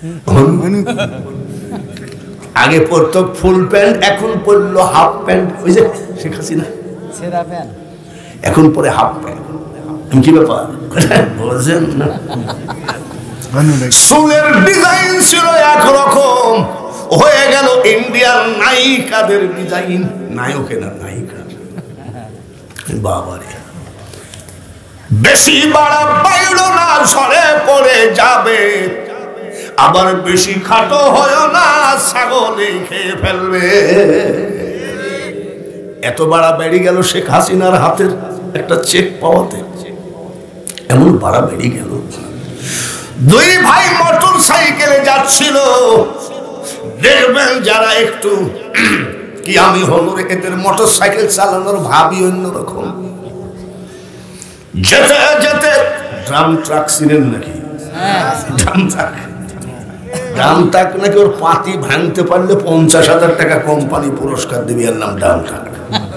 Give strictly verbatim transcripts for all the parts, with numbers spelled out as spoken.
আগে পরতো full pant, এখন পরলো হাফ প্যান্ট। ওই যে শেখ হাসিনা সেরা প্যান্ট, এখন পরে হাফ প্যান্ট। কি ব্যাপার বলছেন না? চুলের ডিজাইন ছিল একরকম, হয়ে গেল ইন্ডিয়ার নায়িকাদের ডিজাইন। নায়কের না নায়িকা। বাবারে, বেশি বাড়া বাইল না, ঝরে পড়ে যাবে। আবার বেশি খাটো হয় না, ছাগলে খেয়ে ফেলবে। এত বাড়া বেড়ে গেল শেখ হাসিনার হাতের একটা চেক পাওয়াতে, এমন বাড়া বেড়ে গেল। দুই ভাই মোটর সাইকেলে যাচ্ছিল, দেখবেন যারা একটু কি আমি হল, এদের মোটর সাইকেল চালানোর ভাবই অন্যরকম। যেতে যেতে ড্রাম ট্রাক ছিলেন নাকি? ড্রাম ট্রাক, ড্রাম ট্রাক নাকি ওর পাতি ভাঙতে পারলে পঞ্চাশ হাজার টাকা কোম্পানি পুরস্কার দেবে, এর নাম ড্রাম ট্রাক।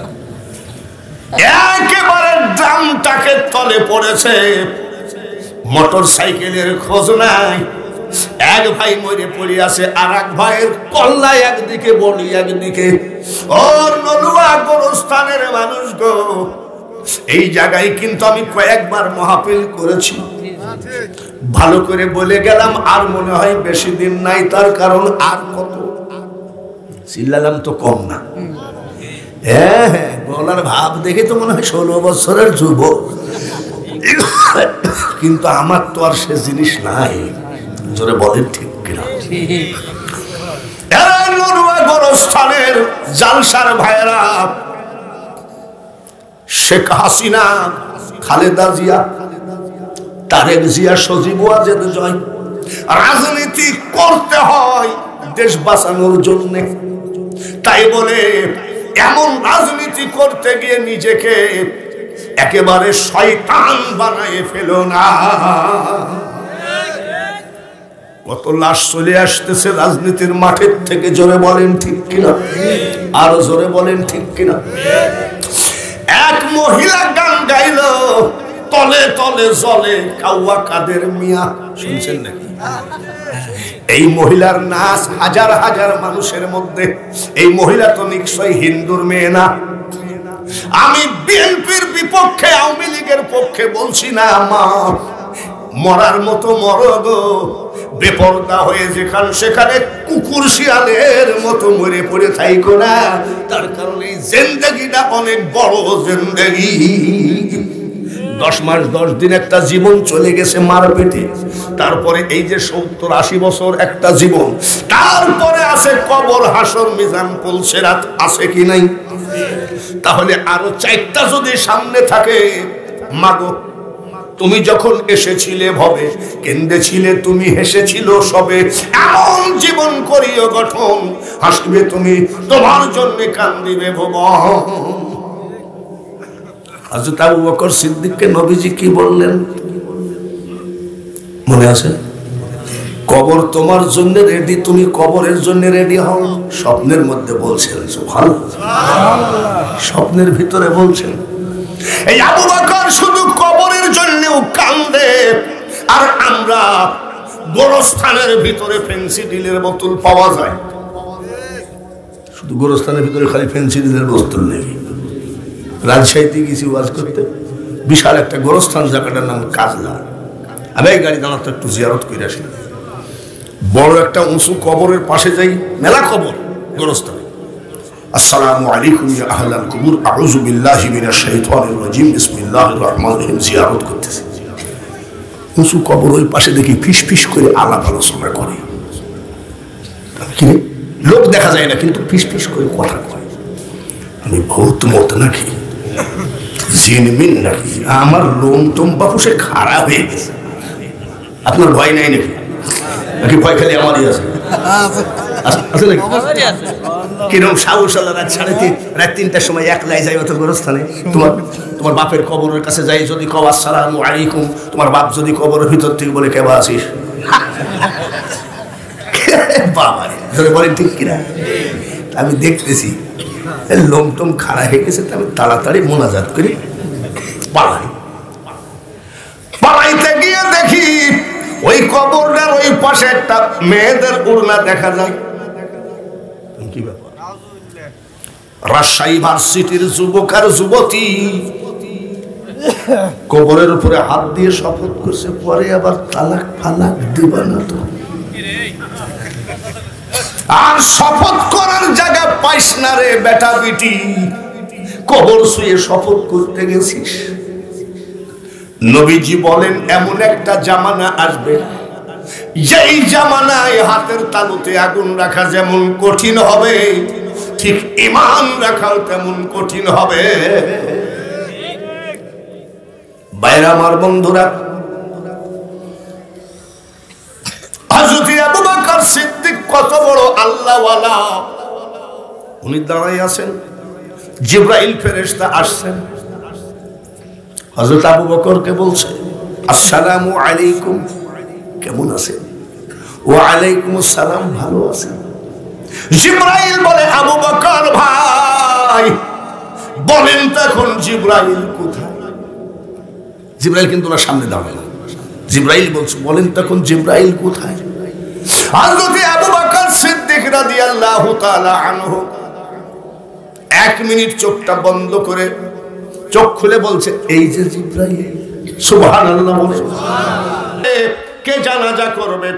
একেবারে ড্রাম ট্রাকের তলে পড়েছে, মোটর সাইকেলের খোঁজ নাই। এক ভাই মরে পড়ে আছে, আর এক ভাইয়ের কল্লা একদিকে, বলি একদিকে। ওর নলুয়া গোরস্থানের মানুষ গো, এই জায়গায় কিন্তু আমি কয়েকবার মাহফিল করেছি, ভালো করে বলে গেলাম। আর মনে হয় বেশি দিন নাই, তার কারণ আর কত চিল্লালাম তো কম না। হ্যাঁ হ্যাঁ, বলার ভাব দেখে তো মনে হয় ষোলো বছরের যুবক, কিন্তু আমার তো আর সে জিনিস নাই। জোরে বলেন ঠিক কিনা? গোরস্থানের জালসার ভাইরা, শেখ হাসিনা, খালেদা জিয়া, তারেক জিয়া, সজীব ওয়াজেদ জয়। রাজনীতি করতে হয় দেশ বাঁচানোর জন্য, তাই বলে এমন রাজনীতি করতে গিয়ে নিজেকে একেবারে শয়তান বানায় ফেলো না। কত লাশ চলে আসতেছে রাজনীতির মাঠের থেকে, জোরে বলেন ঠিক কিনা? আরো জোরে বলেন ঠিক কিনা? এক মহিলা গান গাইল, তলে তলে জলে কাউয়া কাদের মিয়া, শুনছেন নাকি? এই মহিলার নাচ হাজার হাজার মানুষের মধ্যে। এই মহিলা তো নিশ্চয়ই হিন্দুর মেয়ে না। আমি বিএনপির বিপক্ষে, আওয়ামী লীগের পক্ষে বলছি না। মা, মরার মতো মরো গো, বেপরদা হয়ে যেখান সেখানে কুকুর শিয়ালের মতো মরে পড়ে থাইকো না। তার কারণে জিন্দেগিটা অনেক বড় জিন্দেগি। দশ মাস দশ দিন একটা জীবন চলে গেছে মার পেটে, তারপরে এই যে সত্তর আশি বছর একটা জীবন, তারপরে আছে কবর, হাসর, মিজান, পুলসিরাত, আছে কি নাই? তাহলে আরো চারটা যদি সামনে থাকে, মাগো তুমি যখন এসেছিলে ভবে, কেন্দেছিলে তুমি, হেসেছিল সবে। এমন জীবন করিও গঠন, হাসবে তুমি, তোমার জন্য কান্দিবে ভুবন। হযরত আবু বকর সিদ্দিককে নবীজি কি বললেন মনে আছে? কবর তোমার জন্য রেডি, তুমি কবরের জন্য রেডি হও। স্বপ্নের মধ্যে বলছেন, সুবহানাল্লাহ, স্বপ্নের ভিতরে বলছেন। এই আবু বকর শুধু কবরের জন্যও কান্দে, আর আমরা গোরস্থানের ভিতরে ফেন্সিডিলের বোতল পাওয়া যায়, শুধু গোরস্থানের ভিতরে খালি ফেন্সিডিলের বোতল নেই। রাজশাহীতে গেছি ওয়াজ করতে, বিশাল একটা গোরস্থান, জায়গাটার নাম কাজলা। আমি এই গাড়ি দাঁড়াতে একটু জিয়ারত করে আসি। বড় একটা উঁচু কবরের পাশে যাই, মেলা কবর গোরস্থানে। আসসালামু আলাইকুম ইয়া আহলাল কুবুর, আউযু বিল্লাহি মিনাশ শাইতানির রাজিম, বিসমিল্লাহির রহমানির রহিম। জিয়ারত করতেছি, উঁচু কবর, ওই পাশে দেখি ফিস ফিস করে আলাপ আলোচনা করে। কি লোক দেখা যায় না, কিন্তু ফিস ফিস করে কথা কয়। আমি ভূত মত নাকি, জিনমিন নাকি, আমার লোম টোম বাপুসে খারাপ হয়ে গেছে। আপনার ভয় নাই নাকি? নাকি ভয় খালি আমারই আছে? কিরম সাহস আল্লাহ, রাত সাড়ে তিন রাত তিনটার সময় একলাই যাই অত গোরস্থানে। তোমার তোমার বাপের কবরের কাছে যাই, যদি কও আসসালামু আলাইকুম, তোমার বাপ যদি কবরের ভিতর থেকে বলে কেবা আছিস, বাবা ধরে বলেন ঠিক কিনা? আমি দেখতেছি লোমটম খাড়া হয়ে গেছে, আমি তাড়াতাড়ি মোনাজাত করি, পালাই। পালাইতে গিয়ে দেখি ওই কবরটার ওই পাশে একটা মেয়েদের উড়না দেখা যায়। কি ব্যাপার? রাজশাহী ভার্সিটির যুবক আর যুবতী কবরের উপরে হাত দিয়ে শপথ করছে, পরে আবার তালাক ফালাক দিবা না তো। আর শপথ করার জায়গা পাইস না রে বেটা বিটি, কবর শুয়ে শপথ করতে গেছিস। নবীজি বলেন এমন একটা জামানা আসবে, যেই জামানায় হাতের তালুতে আগুন রাখা যেমন কঠিন হবে, ঠিক ঈমান রাখাও তেমন কঠিন হবে। বাইরে আমার বন্ধুরা, হযরত আবু বকর সিদ্দিক কত বড় আল্লাহওয়ালা। উনি দাঁড়ায় আছেন, জিবরাইল ফেরেশতা আসছেন, হযরত আবু বকরকে বলছে আসসালামু আলাইকুম, কেমন আছেন? ওয়া আলাইকুম আসসালাম, ভালো আছেন। জিবরাইল বলে আবু বকর ভাই বলেন তো এখন জিবরাইল কোথায়? জিবরাইল কিন্তু ওনার সামনে দাঁড়ালো। জিবরাইল বলছে বলেন তো এখন জিবরাইল কোথায়? হযরত আবু বকর সিদ্দিক রাদিয়াল্লাহু তাআলা আনহু এক মিনিট চোখটা বন্ধ করে চোখ খুলে বলছে এই যে জিবরাইল। সুবহানাল্লাহ বলে। কে জানাজা করবে,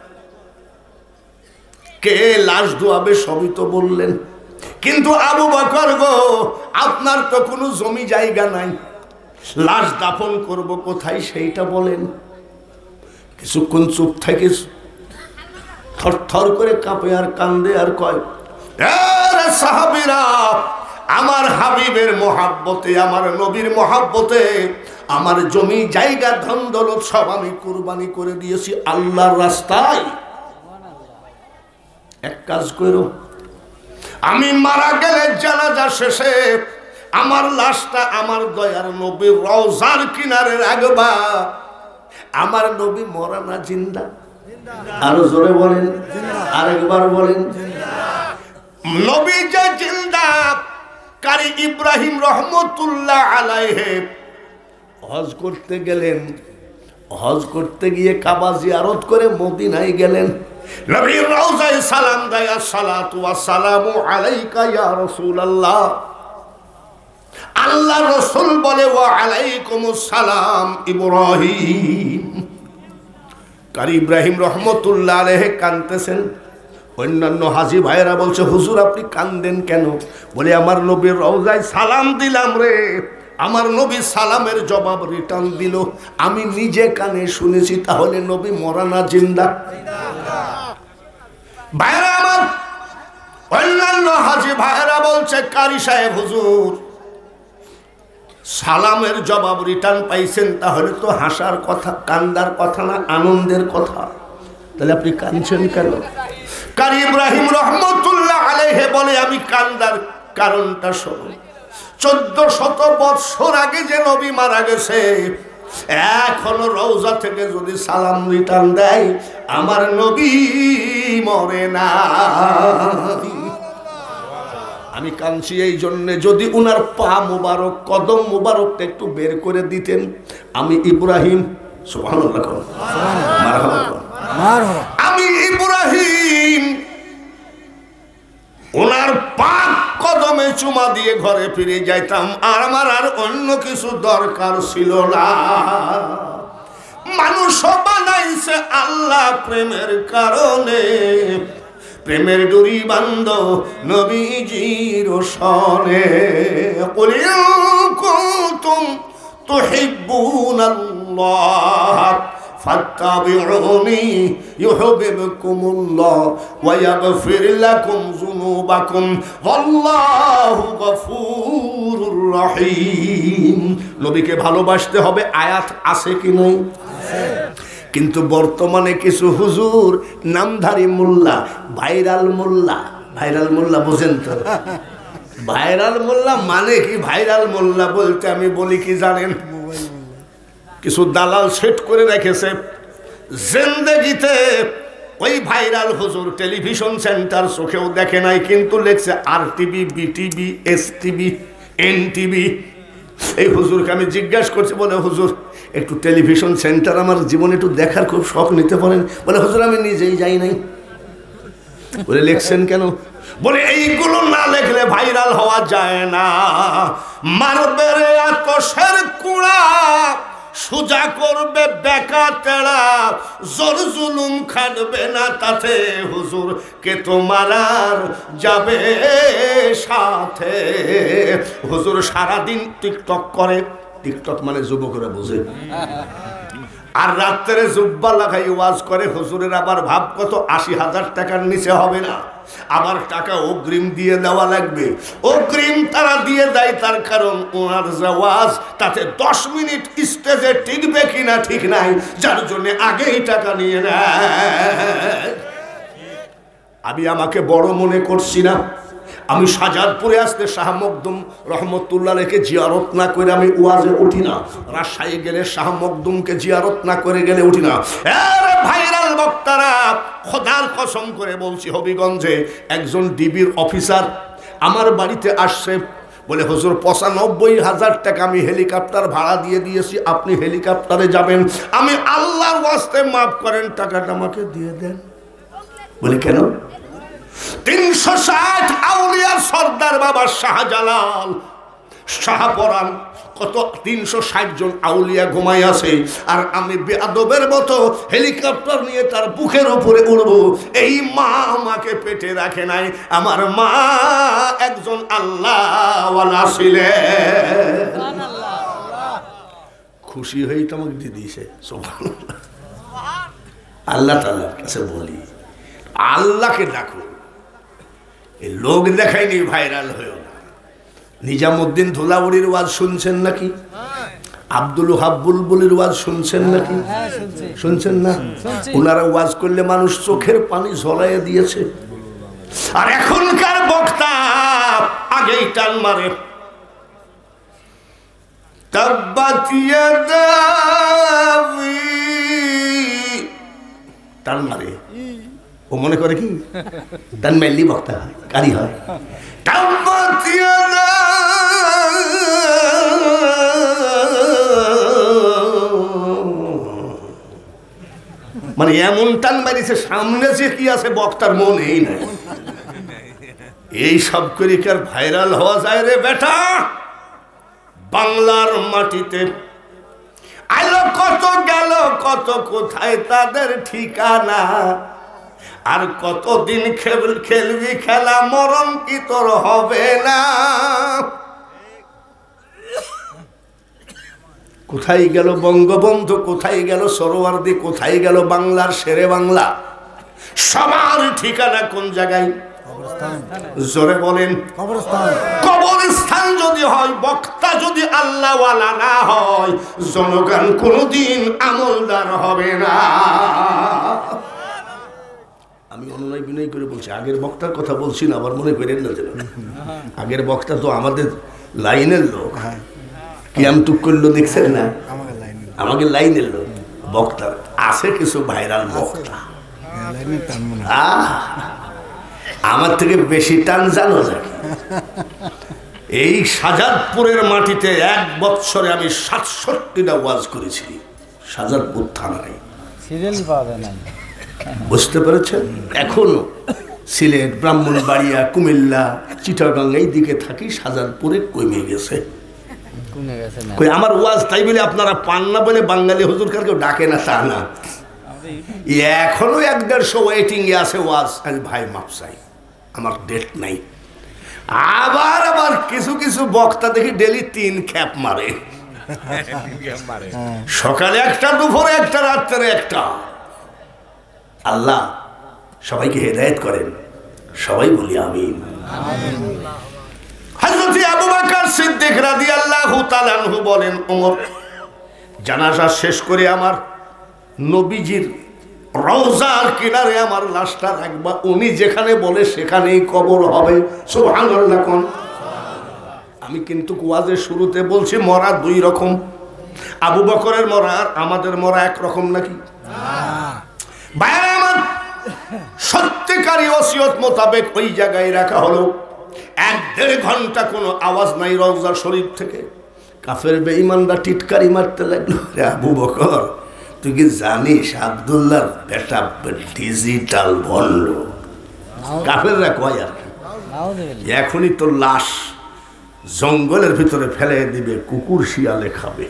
কে লাশ ধোয়াবে, সবই তো বললেন, কিন্তু আবু বকর গো আপনার তো কোনো জমি জায়গা নাই, লাশ দাফন করব কোথায় সেইটা বলেন। কিছুক্ষণ চুপ থাকে, থর থর করে কাঁপে আর কান্দে আর কয় আরে সাহাবীরা, আমার হাবিবের মহাব্বতে, আমার নবীর মহাব্বতে আমার জমি জায়গা ধন দৌলত সব আমি কুরবানি করে দিয়েছি আল্লাহর রাস্তায়। এক কাজ করো, আমি মারা গেলে জানাজা শেষে আমার লাশটা আমার দয়ার নবীর রওজার কিনারে রাখবা। আমার নবী মরা না জিন্দা? আরো জোরে বলেন, আরেকবার বলেন। নবী যে জিন্দা, কারি ইব্রাহিম রহমতুল্লাহ আলাইহি হজ করতে গেলেন, হজ করতে গিয়ে কাবা জিয়ারত করে মদিনায় গেলেন, নবীর রওজায় সালাম দেয় আসসালাতু ওয়াসসালামু আলাইকা ইয়া রাসূলুল্লাহ। আল্লাহ রাসূল বলে ওয়া আলাইকুমুস সালাম ইব্রাহিম। কারি ইব্রাহিম রহমতুল্লাহ আলাইহি কাঁদতেছেন। অন্যান্য হাজী ভাইয়েরা বলছে হুজুর আপনি কান্দেন কেন? বলে আমার নবীর রওজায় সালাম দিলাম রে, আমার নবী সালামের জবাব রিটার্ন দিল, আমি নিজে কানে শুনেছি। তাহলে নবী মরা না জিন্দা? ভাইয়েরা আমার, অন্যান্য হাজী ভাইয়েরা বলছে কারি সাহেব হুজুর সালামের জবাব রিটার্ন পাইছেন, তাহলে তো হাসার কথা, কান্দার কথা না, আনন্দের কথা। তাহলে আপনি কাঁদছেন কেন? কারি ইব্রাহিম রহমতুল্লাহ আলাইহি বলে আমি কান্দার কারণটা শোনো। চোদ্দ শত বৎসর আগে যে নবী মারা গেছে, এখনো রওজা থেকে যদি সালাম রিটার্ন দেয়, আমার নবী মরে না। আমি কাঁদছি এই জন্যে, যদি উনার পা মুবারক, কদম মুবারকটা একটু বের করে দিতেন, আমি ইব্রাহিম, সুবহানাল্লাহ, আমি ইব্রাহিম ওনার পাক কদমে চুমা দিয়ে ঘরে ফিরে যাইতাম, আর আমার আর অন্য কিছু দরকার ছিল না। মানুষ বানাইছে আল্লাহ প্রেমের কারণে, প্রেমের ডুরি বান্ধ নবীজির সনে। কুল ইন কুনতুম তুহিব্বুনাল্লাহ ফাত্তাবিউনি ইউহিব্বুকুমুল্লাহ ওয়া ইয়াগফির লাকুম যুনুবাকুম ওয়াল্লাহু গফুরুর রহিম। নবীকে ভালোবাসতে হবে, আয়াত আছে কি নাই? কিন্তু বর্তমানে কিছু হুজুর নামধারী মোল্লা, ভাইরাল মোল্লা, ভাইরাল মোল্লা বোঝেন তো? ভাইরাল মোল্লা মানে কি? ভাইরাল মোল্লা বলতে আমি বলি কি জানেন, কিছু দালাল সেট করে রেখেছে জিন্দেগিতে ওই ভাইরাল হুজুর টেলিভিশন সেন্টার চোখেও দেখে নাই, কিন্তু লেখছে R TV, B TV, S TV, N TV. এই হুজুরকে আমি জিজ্ঞাসা করছি, বলে হুজুর একটু টেলিভিশন সেন্টার আমার জীবনে একটু দেখার খুব শখ, নিতে পারেন? বলে হুজুর আমি নিজেই যাই নাই। বলে লিখছেন কেন? বলে এইগুলো না লেখলে ভাইরাল হওয়া যায় না। মারবে রে আতশের কুড়া, সোজা করবে বেকা তেড়া, জোর জুলুম খাটবে না তাতে, হুজুর কে তোমার আর যাবে সাথে। হুজুর সারাদিন টিকটক করে, টিকটক মানে যুবকরা বোঝে, আর রাত্রে জুব্বা লাগাই ওয়াজ করে। হুজুরের আবার ভাব কত, আশি হাজার টাকার নিচে হবে না, আবার টাকা অগ্রিম দিয়ে দেওয়া লাগবে। অগ্রিম তারা দিয়ে দেয়, তার কারণ ওনার যে ওয়াজ তাতে দশ মিনিট স্টেজে টিকবে কিনা ঠিক নাই, যার জন্য আগেই টাকা নিয়ে নেয়। আমি আমাকে বড় মনে করছি না, আমি শাহজাদপুরে আসতে শাহ মখদুম রহমতুল্লাহ রেখে জিয়ারত না করে আমি ওয়াজে উঠি না। রাজশাহী গেলে শাহ মখদুমকে জিয়ারত না করে গেলে উঠি না। ভাইরাল বক্তারা, খোদার কসম করে বলছি, হবিগঞ্জে একজন ডিবির অফিসার আমার বাড়িতে আসছে, বলে হুজুর পঁচানব্বই হাজার টাকা আমি হেলিকপ্টার ভাড়া দিয়ে দিয়েছি, আপনি হেলিকপ্টারে যাবেন, আমি আল্লাহর ওয়াস্তে মাফ করেন, টাকাটা আমাকে দিয়ে দেন। বলে কেন? তিনশো ষাট আউলিয়ার সর্দার বাবা শাহজালাল শাহপরান, কত তিনশো ষাট জন আউলিয়া ঘুমাই আছে, আর আমি বেয়াদবের মতো হেলিকপ্টার নিয়ে তার বুকের উপরে উড়বো। এই মা আমাকে পেটে রাখে নাই, আমার মা একজন আল্লাহওয়ালা ছিলেন। খুশি হয়ে তো আমাকে দিয়ে দিয়েছে। আল্লাহ তাআলার কাছে বলি, আল্লাহকে ডাকো, এই লোক দেখায়নি ভাইরাল হয়েও না। নিজামুদ্দিন ধুলাউড়ির ওয়াজ শুনছেন নাকি? আব্দুল ওহাব বুলবুলের ওয়াজ শুনছেন নাকি? শুনছেন না? ওনারা ওয়াজ করলে মানুষ চোখের পানি ঝরাইয়া দিয়েছে। আর এখনকার বক্তা আগেই টান মারে, তাব্বাত ইয়াদা টান মারে। ও মনে করে কি টান মারলি বক্তা হয়, কারি হয়। মানে এমন টান মারিছে, সামনে যে কি আছে বক্তার মন এই নাই। এই সব করে কি আর ভাইরাল হওয়া যায় রে বেটা? বাংলার মাটিতে আলো কত গেল, কত কোথায় তাদের ঠিকানা, আর কতদিন খেল খেলবি খেলা, মরণ কি তোর হবে না? কোথায় গেল বঙ্গবন্ধু, কোথায় গেল সরোয়ার্দী, কোথায় গেল বাংলার শেরে বাংলা? সবার ঠিকানা কোন জায়গায়? জোরে বলেন। কবরস্থান যদি হয়, বক্তা যদি আল্লাহওয়ালা না হয়, জনগণ কোনদিন আমলদার হবে না। আমি অনুনয় বিনয় করে বলছি, আগের বক্তার কথা বলছি না, আবার মনে করেন না যেন। আগের বক্তা তো আমাদের লাইনের লোক, কিয়াম টুক করলো দেখছেন না, আমাদের লাইনের লোক। বক্তা আছে কিছু ভাইরাল বক্তা, আমার থেকে বেশি টান জানো নাকি? এই শাহজাদপুরের মাটিতে এক বৎসরে আমি সাতষট্টিটা ওয়াজ করেছি, শাহজাদপুর থানায়। বুঝতে পেরেছেন? এখনো সিলেট, ব্রাহ্মণবাড়িয়া, কুমিল্লা, চিটাগাং এই দিকে থাকি, শাহজাদপুরে কমে গেছে। আমার ওয়াজ তাই বলে আপনারা পান না বলে বাঙালি হুজুর কার কেউ ডাকে না তা না। এখনো এক দেড়শো ওয়েটিং এ আছে ওয়াজ। ভাই মাপ চাই, আমার ডেট নাই। আবার আবার কিছু কিছু বক্তা দেখি ডেলি তিন খ্যাপ মারে, সকালে একটা, দুপুরে একটা, রাত্রে একটা। আল্লাহ সবাইকে হেদায়েত করেন, সবাই বলি আমিন। হযরত আবু বকর সিদ্দিক রাদিয়াল্লাহু তাআলা আনহু বলেন, ওমর জানাজা শেষ করে আমার নবীজির রওজার কিনারে আমার লাশটা রাখবা, উনি যেখানে বলে সেখানেই কবর হবে। সুবহানাল্লাহ কোন। আমি কিন্তু ওয়াজের শুরুতে বলছি মরা দুই রকম, আবু বকরের মরা আর আমাদের মরা এক রকম নাকি? ভাইরা আমার, সত্যিকারী ওসিয়ত মোতাবেক ওই জায়গায় রাখা হলো। এক দেড় ঘন্টা কোনো আওয়াজ নাই রওজা শরীফ থেকে, কাফের বেঈমানরা টিটকারি মারতে লাগলো, রে আবু বকর তুই কি জানিস আব্দুল্লাহর বেটা ডিজিটাল ভণ্ড। কাফেররা কয় আর কি, এখনই তো লাশ জঙ্গলের ভিতরে ফেলে দিবে, কুকুর শিয়ালে খাবে।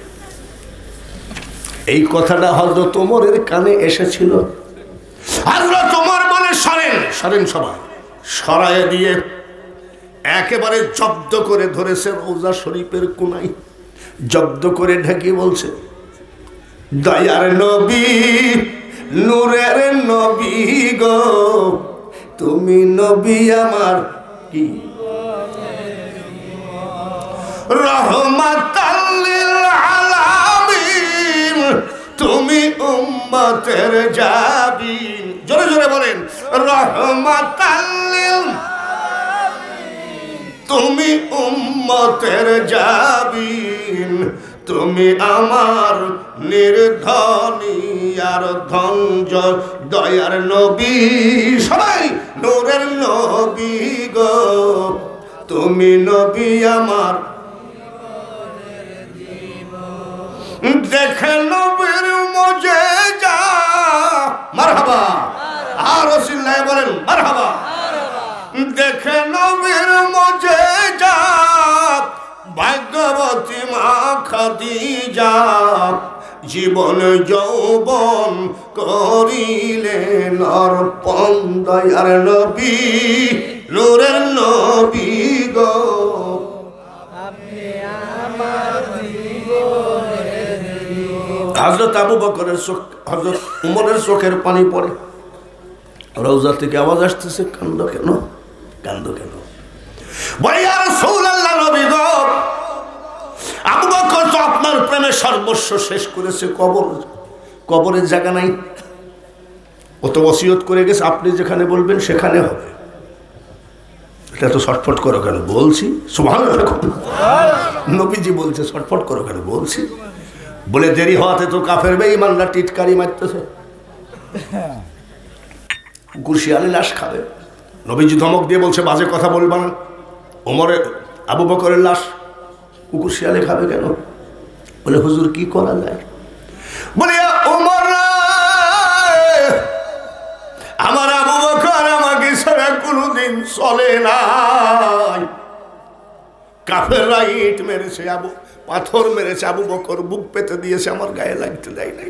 এই কথাটা হযরত ওমরের কানে এসেছিল। হযরত ওমর বলে সরেন সরেন, সবাই সরায়ে দিয়ে একেবারে জব্দ করে ধরেছে রওজা শরীফের কোনায়, জব্দ করে ঢেকে বলছে, দয়ার নবী নূরের নবী গো, তুমি নবী আমার কি রহমাতাল লিল আলামিন, তুমি উম্মতের জাবিন। জোরে জোরে বলেন, রহমাতাল লিল, তুমি উম্মতের জাবিন, তুমি আমার নির্ধনী আর ধনজ দয়ার নবী, সবাই নূরের নবী গো, তুমি নবী আমার। দেখে নবীর মুজিজা, মারহাবা, আর রাসূলুল্লাহ বলেন মারহাবা। দেখে নবীর মুজিজা, ভাগ্যবতী মা খাদিজা, জীবন যৌবন করিলেন অর্পণ, দয়ার নবী নূরের নবী গো, হযরত আবু বকরের চোখ, হযরত উমরের চোখের পানি পড়ে। রওজা থেকে আওয়াজ আসতেছে, কান্দো কেন কান্দো কেন? বলে ইয়া রাসূলুল্লাহ, নবী গো, আবু বকর তো আপনার প্রেমে সর্বস্ব শেষ করেছে, কবর কবরের জায়গা নাই, ও তো ওসিয়ত করে গেছে আপনি যেখানে বলবেন সেখানে হবে। এটা তো ছটফট করো কেন? বলছি সুবহানাল্লাহ, নবীজি বলছে ছটফট করো কেন? বলছি। বলে দেরি হওয়াতে তো কাফের বেঈমানরা টিটকারি মারতেছে, কুকুর শিয়ালে লাশ খাবে। নবীজি ধমক দিয়ে বলছে, বাজে কথা বলবা না। ওমরের আবু বকরের লাশ কুকুর শিয়ালে খাবে কেন? বলে হুজুর কি করা যায়? বলে ওমর, আমার আবু বকর আমাকে ছাড়া কোনোদিন চলে নাই। কাফেররা ইট মেরেছে, আবু পাথর মেরেছে, আবু বকর বুক পেতে দিয়েছে, আমার গায়ে লাগতে দেয় নাই।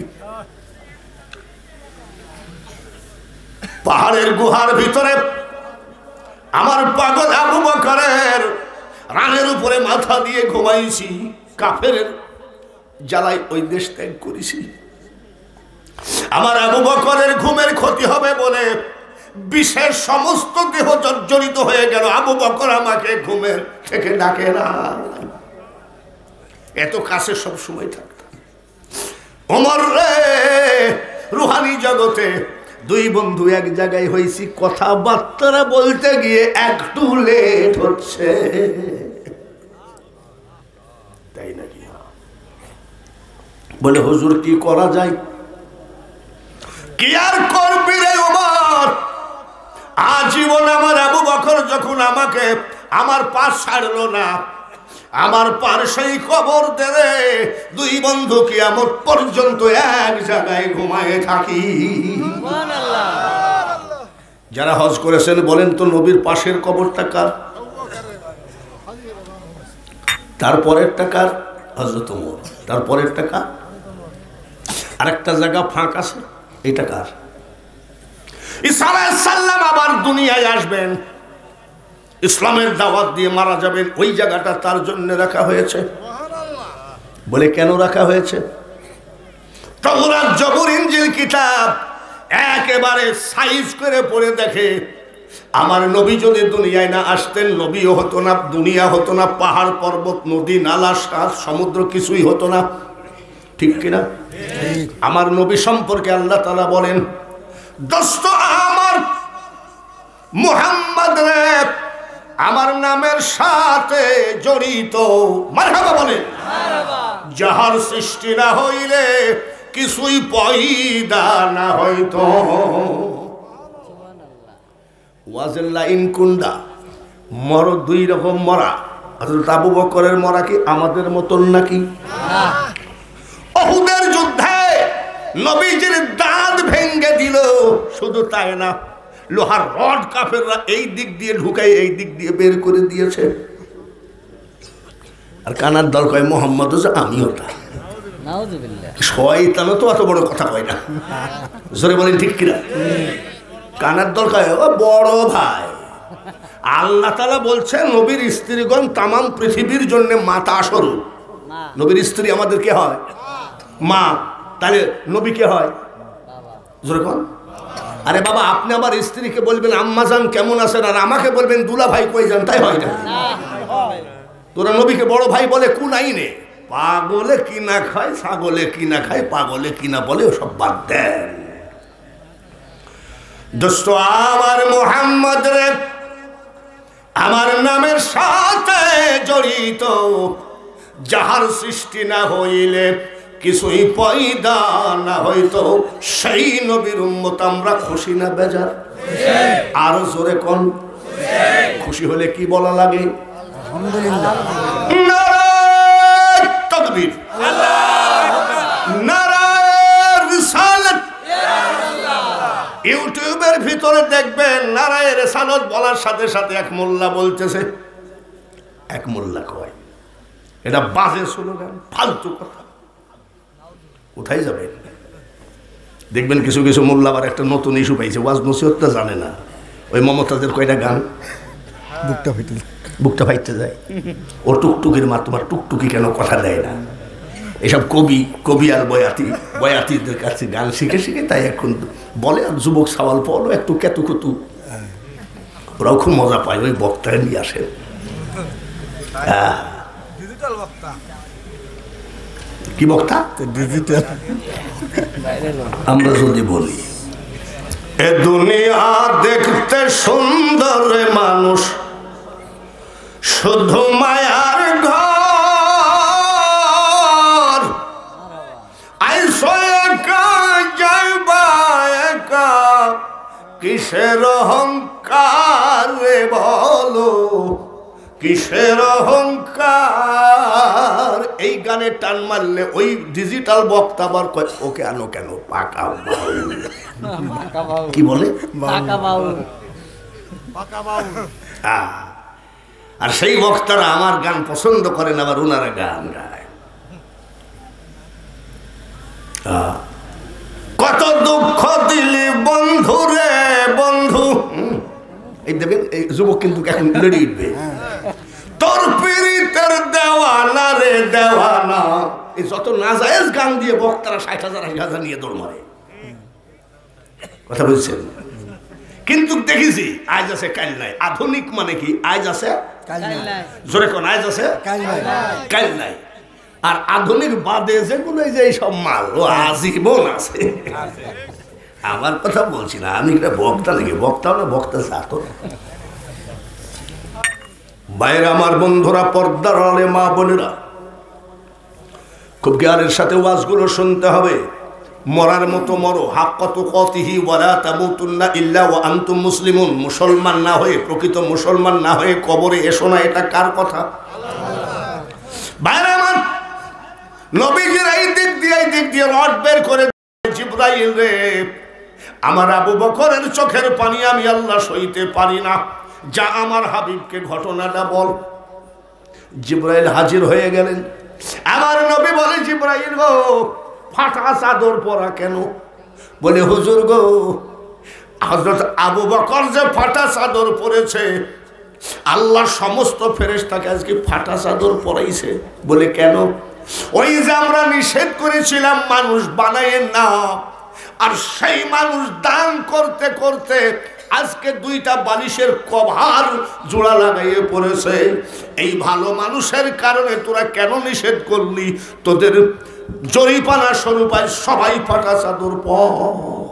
পাহাড়ের গুহার ভিতরে আমার পাগল আবু বকরের রানের উপরে মাথা দিয়ে ঘুমাইছি, কাফের জ্বালাই ওই দেশ ত্যাগ করেছি। আমার আবু বকরের ঘুমের ক্ষতি হবে বলে বিশেষ সমস্ত দেহ জর্জরিত হয়ে গেল, আবু বকর আমাকে ঘুমের থেকে ডাকে না। এত কাছে সব সময় থাকতাম। ওমর রে, রুহানি জগতে দুই বন্ধু এক জায়গায় হয়েছি, কথাবার্তা বলতে গিয়ে একটু লেট হচ্ছে, তাই নাকি? বলে হুজুর কি করা যায়? কি আর করবি রে ওমর, আজীবন আমার আবু বকর যখন আমাকে আমার পাশ ছাড়লো না, আমার পার্শ্বেই কবর দেবে, দুই বন্ধু কিয়ামত পর্যন্ত এক জায়গায় ঘুমায় থাকি। যারা হজ করেছেন বলেন তো, নবীর পাশের কবরটা কার? তারপরের টাকার হযরত ওমর, তারপরের টাকা আরেকটা জায়গা ফাঁক আছে, এটা কার? ঈসা আলাইহিস সালাম আবার দুনিয়ায় আসবেন, ইসলামের দাওয়াত দিয়ে মারা যাবেন, ওই জায়গাটা তার জন্য রাখা হয়েছে। বলে কেন রাখা হয়েছে? তাওরাত, জবুর, ইনজিল কিতাব একেবারে সাইজ করে পড়ে দেখে, আমার নবী যদি দুনিয়ায় না আসতেন, নবীও হতো না, দুনিয়া হতো না, পাহাড় পর্বত নদী নালা সাত সমুদ্র কিছুই হতো না, ঠিক কিনা? আমার নবী সম্পর্কে আল্লাহ তাআলা বলেন, দোস্ত আমার মুহাম্মদ রে, আমার নামের সাথে জড়িত, মারহাবা বলেন, যাহার সৃষ্টি না হইলে কিছুই পয়দা না হইতো। ওয়াজের লাইন কোনটা? মর দুই রকম মরা, হযরত আবু বকরের মরা কি আমাদের মতন নাকি? উহুদের যুদ্ধে নবীজির দাঁত ভেঙে দিল। শুধু তাই না, লোহার রড কাফেররা এই দিক দিয়ে ঢুকাই এই দিক দিয়ে বের করে দিয়েছে। আর কানার দল কয় মোহাম্মদ আমিও তা। শয়তান তো অত বড় কথা কয় না, জোরে বলেন ঠিক কিনা? কানার দল কয় ও বড় ভাই, আল্লাহ তাআলা বলছেন নবীর স্ত্রীগণ তামাম পৃথিবীর জন্য মাতা স্বরূপ। নবীর স্ত্রী আমাদের কে হয়? মা। তাহলে নবী কে হয়? জোরে কোন? আরে বাবা, আপনি আমার স্ত্রীকে বলবেন আম্মা জান কেমন আছেন, আর আমাকে বলবেন দুলা ভাই কই যান, তাই হয় না? তোরা নবীকে বড় ভাই বলে কোন আইনে? পাগলে কিনা খায়, ছাগলে কিনা খায়, পাগলে কিনা বলে, ওসব বাদ দেন। দোস্ত আমার মুহাম্মদ রে, আমার নামের সাথে জড়িত, যাহার সৃষ্টি না হইলে কিছুই পয়দা না হইতো, সেই নবীর উম্মত আমরা খুশি না বেজার? আরো জোরে কোন? খুশি হলে কি বলা লাগে? আলহামদুলিল্লাহ। নারায়ে তাকবীর, নারায়ে রিসালাত। ইউটিউবের ভিতরে দেখবেন নারায়ে রিসালাত বলার সাথে সাথে এক মোল্লা বলতেছে, এক মোল্লা কয় এটা বাজে স্লোগান, ফালতু কথা। কোথায় যাবেন? দেখবেন কিছু কিছু মোল্লা আবার একটা নতুন ইস্যু পাইছে, ওয়াজ নসিহতটা জানে না। ওই মমতাজের কয়টা গান বুকটা ফাইতে বুকটা ফাইতে যায়। ও টুকটুকির মা, তোমার টুকটুকি কেন কথা দেয় না? এসব কবি কবি আর বয়াতি বয়াতিদের কাছে গান শিখে শিখে তাই এখন বলে। আর যুবক সওয়াল পড়ো একটু কেতু কুতু, ওরাও খুব মজা পায়, ওই বক্তায় নিয়ে আসে। কি বক্তা? ডিজিটাল। আমরা যদি বলি এ দুনিয়া দেখতে সুন্দর মানুষ, শুধু মায়ার ঘর, আইসো একা যাইবা একা, কিসের অহংকার রে বলো, কিসের অহংকার। এই গানে টান মারলে ওই ডিজিটাল বক্তা আবার কয় ওকে আনো কেন, পাকা বাউল। কি বলে? পাকা বাউল। আর সেই বক্তারা আমার গান পছন্দ করেন, আবার ওনারা গান গায়। কত দুঃখ দিলি বন্ধু রে বন্ধু, এই দেখবেন এই যুবক কিন্তু এখন লেডি উঠবে, তোর পীড়িতের দেওয়ানা রে দেওয়ানা। এই যত নাজায়েজ গান দিয়ে বক্তারা ষাট হাজার আশি হাজার নিয়ে দৌড় মারে, কথা বলছেন। কিন্তু দেখেছি আজ আছে কাল নাই। আধুনিক মানে কি? আজ আছে জোরে কোন, আজ আছে কাল নাই। আর আধুনিক বাদে যেগুলো যে সব মাল ও আজীবন আছে। আমার কথা বলছি না, আমি একটা বক্তা নাকি, বক্তাও না, বক্তা জাতো না। বাইরে আমার বন্ধুরা, পর্দার আড়ালে মা বোনেরা, খুব জ্ঞানের সাথে ওয়াজগুলো শুনতে হবে। মরার মতো মরো, হাক্কাতু কাতিহি ওয়ালা তামুতুন্না ইল্লা ওয়া আনতুম মুসলিমুন। মুসলমান না হয়ে, প্রকৃত মুসলমান না হয়ে কবরে এসো না। এটা কার কথা? বাইরে আমার নবীজির এই দিক দিয়ে এই দিক দিয়ে রড বের করে জিবরাইল রে, আমার আবু বকরের চোখের পানি আমি আল্লাহ সইতে পারি না, যা আমার হাবিবকে ঘটনাটা বল। জিবরাইল হাজির হয়ে গেলেন। আমার নবী বলে, জিবরাইল গো, ফাটা চাদর পরা কেন? বলে হুজুর গো, হযরত আবু বকর যে ফাটা চাদর পরেছে, আল্লাহ সমস্ত ফেরেশতাকে আজকে ফাটা চাদর পরাইছে। বলে কেন? ওই যে আমরা নিষেধ করেছিলাম মানুষ বানায়েন না, আর সেই মানুষ দান করতে করতে আজকে দুইটা বালিশের কভার জোড়া লাগাইয়ে পড়েছে। এই ভালো মানুষের কারণে তোরা কেন নিষেধ করলি? তোদের জরিপানা স্বরূপ আজ সবাই ফাটা চাদর পর।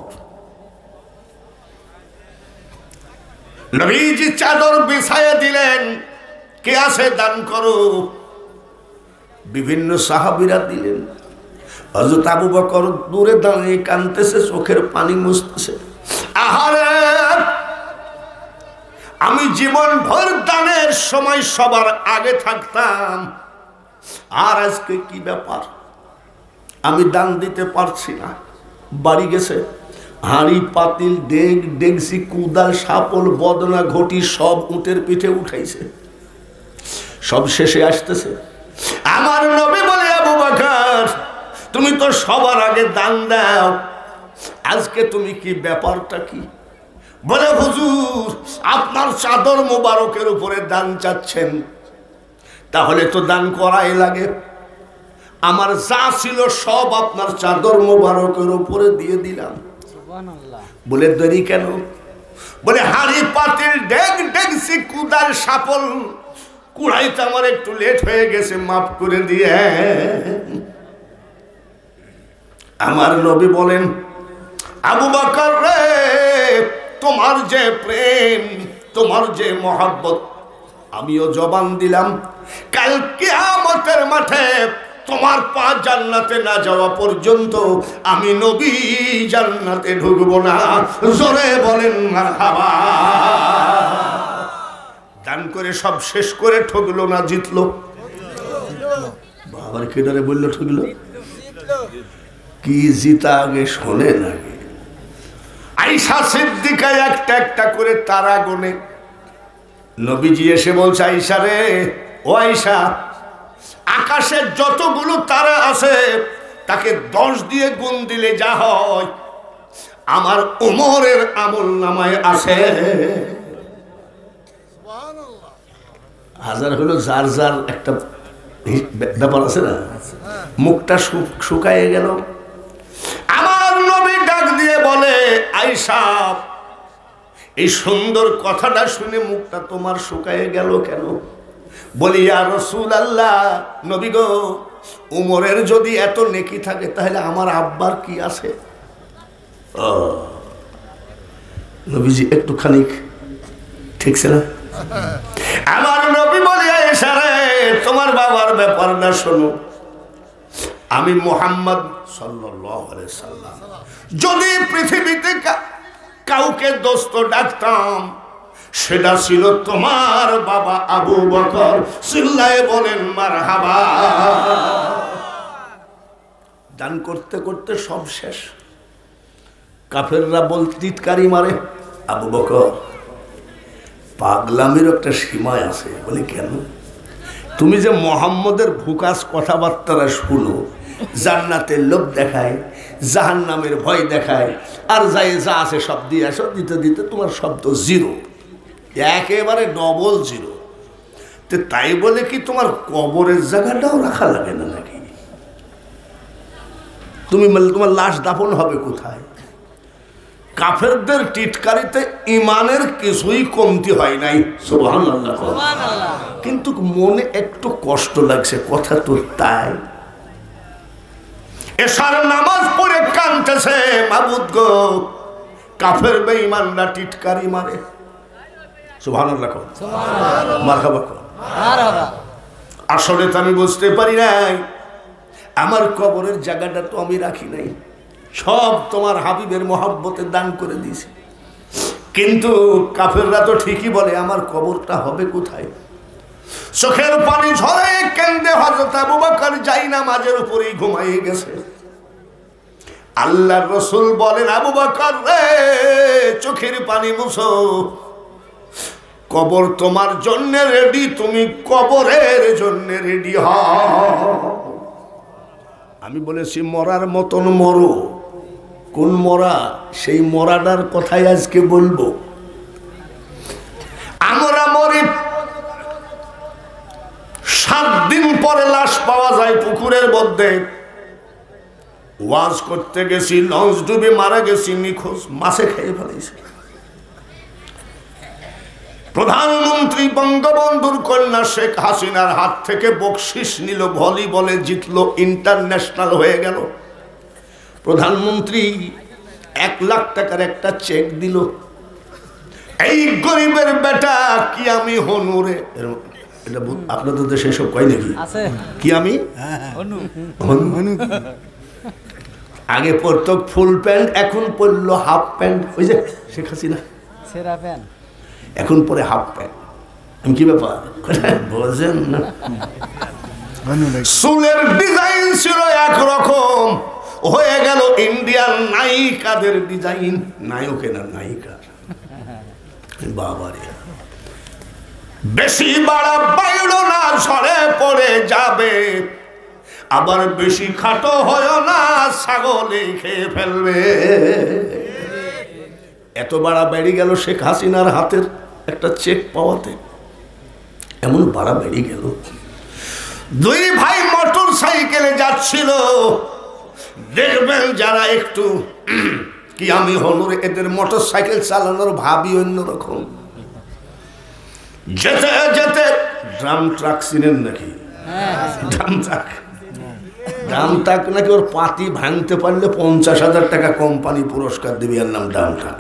নবীজি চাদর বিছাইয়া দিলেন, কে আছে দান করো। বিভিন্ন সাহাবীরা দিলেন। হযরত আবু বকর দূরে দাঁড়িয়ে কাঁদতেছে, চোখের পানি মুছতেছে। আহারে আমি জীবন ভর দানের সময় সবার আগে থাকতাম, আর আজকে কি ব্যাপার, আমি দান দিতে পারছি না। বাড়ি গেছে হাঁড়ি পাতিল ডেগ ডেগসি কুদাল সাপল বদনা ঘটি সব উটের পিঠে উঠাইছে, সব শেষে আসতেছে। আমার নবী বলে, আবু বকর তুমি তো সবার আগে দান দাও, আজকে তুমি কি ব্যাপারটা কি? বলে হুজুর আপনার চাদর মোবারকের উপরে দান চাচ্ছেন, তাহলে তো দান করাই লাগে। আমার যা ছিল সব আপনার চাদর মোবারকের উপরে দিয়ে দিলাম। বলে দেরি কেন? বলে হাঁড়ি পাতিল ডেগ ডেগসি কুদাল সাপল কুড়াইতে আমার একটু লেট হয়ে গেছে, মাফ করে দিয়ে। আমার নবী বলেন, আবু বকর রে তোমার যে প্রেম, তোমার যে মহব্বত, আমিও জবান দিলাম কাল কিয়ামতের মাঠে তোমার পা জান্নাতে না যাওয়া পর্যন্ত আমি নবী জান্নাতে ঢুকবো না। জোরে বলেন মারহাবা। দান করে সব শেষ করে ঠকলো না জিতলো? বাবার কেডারে বললো ঠকলো? কি জিতা আগে শোনেন আগে। আয়েশা সিদ্দিকা একটা একটা করে তারা গোনে। নবীজি এসে বলছে, আয়েশা রে, ও আয়েশা, আকাশের যতগুলো তারা আছে তাকে দশ দিয়ে গুণ দিলে যা হয় আমার ওমরের আমল নামায় আছে হাজার। হলো যার যার একটা ব্যাপার আছে না, মুখটা শুকায়ে গেল। আমার নবী ডাক দিয়ে বলে, আয়েশা এই সুন্দর কথাটা শুনে মুখটা তোমার শুকায়ে গেল কেন? বলি, ইয়া রাসূলুল্লাহ, নবী গো, উমরের যদি এত নেকি থাকে তাহলে আমার আব্বার কি আছে? ও নবীজি একটু খানিক ঠিক ছিল। আমার নবী বলি, আয়েশা রে তোমার বাবার ব্যাপার না শোনো, আমি মুহাম্মদ সাল্লাল্লাহু আলাইহি সাল্লাম যদি পৃথিবীতে কাউকে দোস্ত ডাকতাম সেটা ছিল তোমার বাবা আবু বকর। চিল্লায়ে বলেন মারহাবা। দান করতে করতে সব শেষ। কাফেররা বল টিটকারি মারে, আবু বকর পাগলামির একটা সীমায় আছে। বলি কেন? তুমি যে মোহাম্মদের ভুকাস কথাবার্তারা শুনো, জান্নাতের লোভ দেখায়, জাহান্নামের ভয় দেখায়, আর যাই যা আছে সব দিয়ে আসো, দিতে দিতে তোমার শব্দ জিরো, একেবারে ডবল জিরো। তো তাই বলে কি তোমার কবরের জায়গাটাও রাখা লাগে না নাকি? তুমি তোমার লাশ দাফন হবে কোথায়? কাফেরদের টিটকারিতে ইমানের কিছুই কমতি হয় নাই, সুবহানাল্লাহ। কিন্তু মনে একটু কষ্ট লাগছে, কথা তো তাই। এশার নামাজ পড়ে কাঁদতেছে, মাবুদ গো, কাফের বেঈমানরা টিটকারি মারে। সুবহানাল্লাহ, মারহাবা। আসলে তো আমি বুঝতে পারি নাই, আমার কবরের জায়গাটা তো আমি রাখি নাই, সব তোমার হাবিবের মহব্বতে দান করে দিয়েছি। কিন্তু কাফেররা তো ঠিকই বলে আমার কবরটা হবে কোথায়? চোখের পানি ঝরে কেন্দে হযরত আবু বকর যাই নামাজের উপরেই ঘুমাইয়ে গেছে। আল্লাহর রাসূল বলেন, আবু বকর রে চোখের পানি মুছো, কবর তোমার জন্য রেডি, তুমি কবরের জন্য রেডি হও। আমি বলেছি মরার মতন মরো। কোন মরা? সেই মরাটার কথাই আজকে বলবো। আমরা মরি, সাত দিন পরে লাশ পাওয়া যায় পুকুরের মধ্যে। ওয়াজ করতে গেছি, লঞ্চ ডুবে মারা গেছি, নিখোঁজ, মাছে খেয়ে ফেলেছে। প্রধানমন্ত্রী বঙ্গবন্ধুর কন্যা শেখ হাসিনার হাত থেকে বকশিস নিল, ভলিবলে জিতলো, ইন্টারন্যাশনাল হয়ে গেল। প্রধানমন্ত্রী এক লাখ টাকার একটা চেক দিল। এই গরিবের বেটা কি আমি হনুরে, এটা আপনাদের দেশে সব কয় নাকি কি আমি আগে পরতো ফুল প্যান্ট, এখন পরলো হাফ প্যান্ট। ওই যে শেখ হাসিনা সেরা প্যান্ট, এখন পরে হাফ প্যান্ট। আমি কি ব্যাপার বোঝেন না? চুলের ডিজাইন ছিল একরকম, হয়ে গেল ইন্ডিয়ান নায়িকাদের ডিজাইন। নায়কের আর নায়িকা বাবারে, বেশি বাড়া বাইল না ঝরে পড়ে যাবে, আবার বেশি খাটো হয় না ছাগলে খেয়ে ফেলবে। এত বাড়া বেড়ে গেল শেখ হাসিনার হাতের একটা চেক পাওয়াতে, এমন বাড়া বেড়ে গেল। দুই ভাই মোটর সাইকেলে যাচ্ছিল, দেখবেন যারা একটু কি আমি হলুর, এদের মোটর সাইকেল চালানোর ভাবই অন্যরকম। যেতে যেতে ড্রাম ট্রাক চিনেন নাকি? ড্রাম ট্রাক, ড্রাম ট্রাক নাকি ওর পাতি ভাঙতে পারলে পঞ্চাশ হাজার টাকা কোম্পানি পুরস্কার দেবে, এর নাম ড্রাম ট্রাক।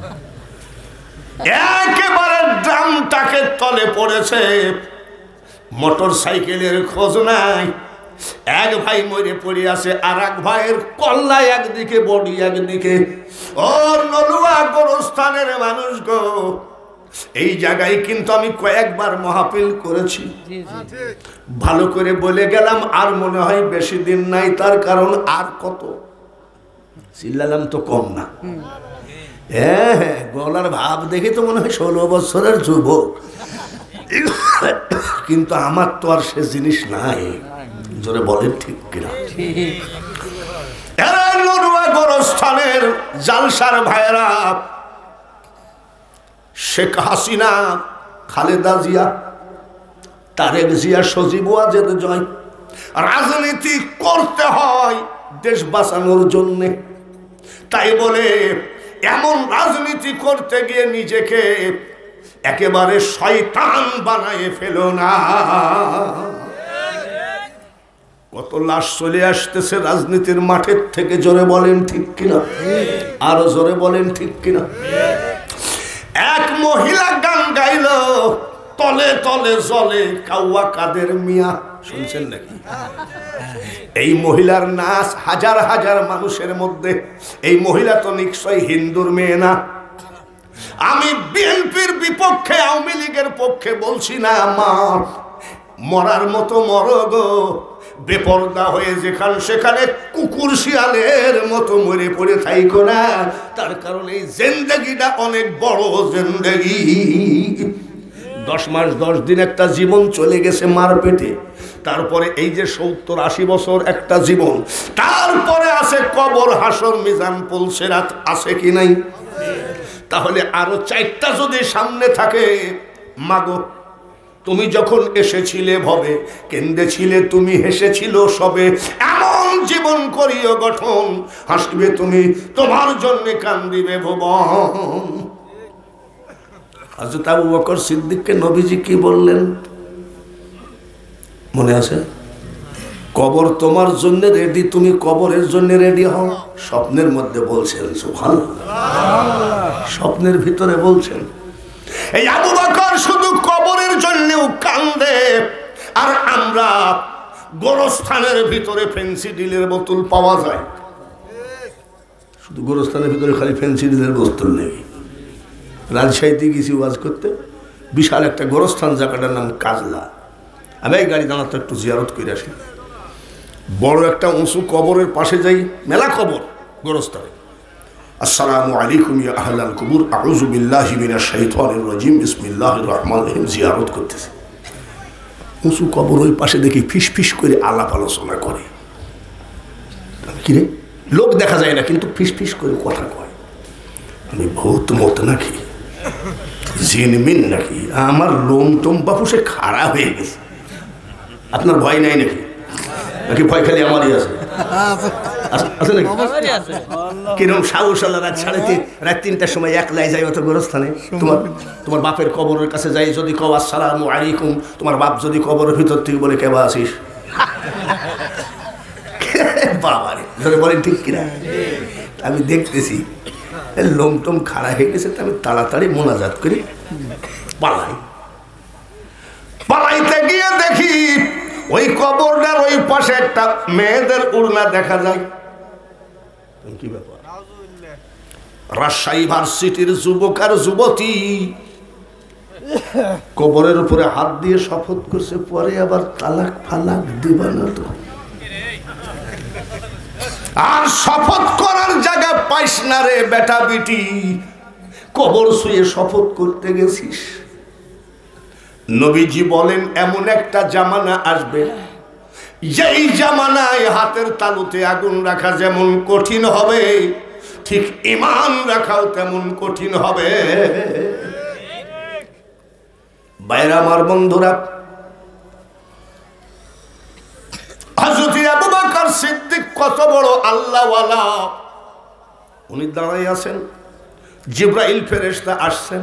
একেবারে ড্রাম ট্রাকের তলে পড়েছে, মোটর সাইকেলের খোঁজ নাই। এক ভাই মরে পড়ে আছে, আর এক ভাইয়ের কল্লা একদিকে, বডি একদিকে। ও নলুয়া গোরস্থানের মানুষ গো, এই জায়গায় কিন্তু আমি কয়েকবার মাহফিল করেছি, ভালো করে বলে গেলাম। আর মনে হয় বেশি দিন নাই, তার কারণ আর কত চিল্লালাম তো কম না। হ্যাঁ হ্যাঁ, গলার ভাব দেখে তো মনে হয় ষোলো বছরের যুবক, কিন্তু আমার তো আর সে জিনিস নাই। জোরে বলেন ঠিক কিনা? গোরস্থানের জালসার ভাইরা, শেখ হাসিনা, খালেদা জিয়া, তারেক জিয়া, সজীব ওয়াজেদ জয়, রাজনীতি করতে হয় দেশ বাঁচানোর জন্যে। তাই বলে এমন রাজনীতি করতে গিয়ে নিজেকে একেবারে শয়তান বানায় ফেলো না। কত লাশ চলে আসতেছে রাজনীতির মাঠের থেকে, জোরে বলেন ঠিক কিনা? আরো জোরে বলেন ঠিক কিনা? এক মহিলা গান গাইল, তলে তলে জলে কাউয়া কাদের মিয়া, শুনছেন নাকি? এই মহিলার নাচ হাজার হাজার মানুষের মধ্যে। এই মহিলা তো নিশ্চয় হিন্দুর মেয়ে না। আমি বিএনপির বিপক্ষে, আওয়ামী লীগের পক্ষে বলছি না। মা, মরার মতো মরো গো, বেপরদা হয়ে যেখানে সেখানে কুকুর শিয়ালের মতো মরে পড়ে থাইকো না। তার কারণ এই জিন্দেগিটা অনেক বড় জিন্দেগি। দশ মাস দশ দিন একটা জীবন চলে গেছে মার পেটে, তারপরে এই যে সত্তর আশি বছর একটা জীবন, তারপরে আছে কবর, হাসর, মিজান, পুলসিরাত, আছে কি নাই? তাহলে আরো চারটা যদি সামনে থাকে, মাগো তুমি যখন এসেছিলে ভবে, কেন্দেছিলে তুমি, হেসেছিল সবে, এমন জীবন করিও গঠন, হাসবে তুমি, তোমার জন্য কান্দিবে ভুবন। হযরত আবু বকর সিদ্দিককে নবীজি কি বললেন মনে আছে? কবর তোমার জন্য রেডি, তুমি কবরের জন্য রেডি হও। স্বপ্নের মধ্যে বলছেন, সুবহানাল্লাহ, স্বপ্নের ভিতরে বলছেন। এই আবু বকর শুধু কবরের জন্যও কান্দে, আর আমরা গোরস্থানের ভিতরে ফেন্সিডিলের বোতল পাওয়া যায়। শুধু গোরস্থানের ভিতরে খালি ফেন্সিডিলের বোতল নেই। রাজশাহীতে গেছি ওয়াজ করতে, বিশাল একটা গোরস্থান, জায়গাটার নাম কাজলা। আমি এই গাড়ি দাঁড়াতে একটু জিয়ারত করে আসি। বড় একটা উঁচু কবরের পাশে যাই, মেলা কবর গোরস্থানে। আসসালামু আলাইকুম ইয়া আহলাল কুবুর, আউযু বিল্লাহি মিনাশ শাইতানির রাজিম, বিসমিল্লাহির রহমানির রহিম। জিয়ারত করতেছে, উঁচু কবর, ওই পাশে দেখি ফিস ফিস করে আলাপ আলোচনা করে। কিরে, লোক দেখা যায় না কিন্তু ফিস ফিস করে কথা কয়। আমি ভূত মত নাকি, জিনমিন নাকি? আমার লোম টোম বাপু সে খাড়া হয়ে গেছে। আপনার ভয় নাই নাকি? নাকি ভয় খালি আমারই আছে? আছে নাকি? কিরম সাহস আল্লাহ, রাত সাড়ে তিন রাত তিনটার সময় একলাই যাই অত গোরস্থানে। তোমার তোমার বাপের কবরের কাছে যাই, যদি কও আসসালামু আলাইকুম, তোমার বাপ যদি কবরের ভিতর থেকে বলে কেবা আসিস, বাবারে ধরে বলেন ঠিক কিনা? আমি দেখতেছি লোম টোম খাড়া হয়ে গেছে, আমি তাড়াতাড়ি মোনাজাত করি পালাই। পালাইতে গিয়ে দেখি ওই কবরটার ওই পাশে একটা মেয়েদের উড়না দেখা যায়। কি ব্যাপার? রাজশাহী ভার্সিটির যুবক আর যুবতী কবরের উপরে হাত দিয়ে শপথ করছে, পরে আবার তালাক ফালাক দিবা না তো। আর শপথ করার জায়গা পাইস না রে বেটা বিটি, কবর শুয়ে শপথ করতে গেছিস। নবীজি বলেন এমন একটা জামানা আসবে, যেই জামানায় হাতের তালুতে আগুন রাখা যেমন কঠিন হবে, ঠিক ঈমান রাখাও তেমন কঠিন হবে। বাইরে আমার বন্ধুরা, হযরত আবু বকর সিদ্দিক কত বড় আল্লাহওয়ালা, উনি দাঁড়াই আছেন, জিবরাইল ফেরেশতা আসছেন,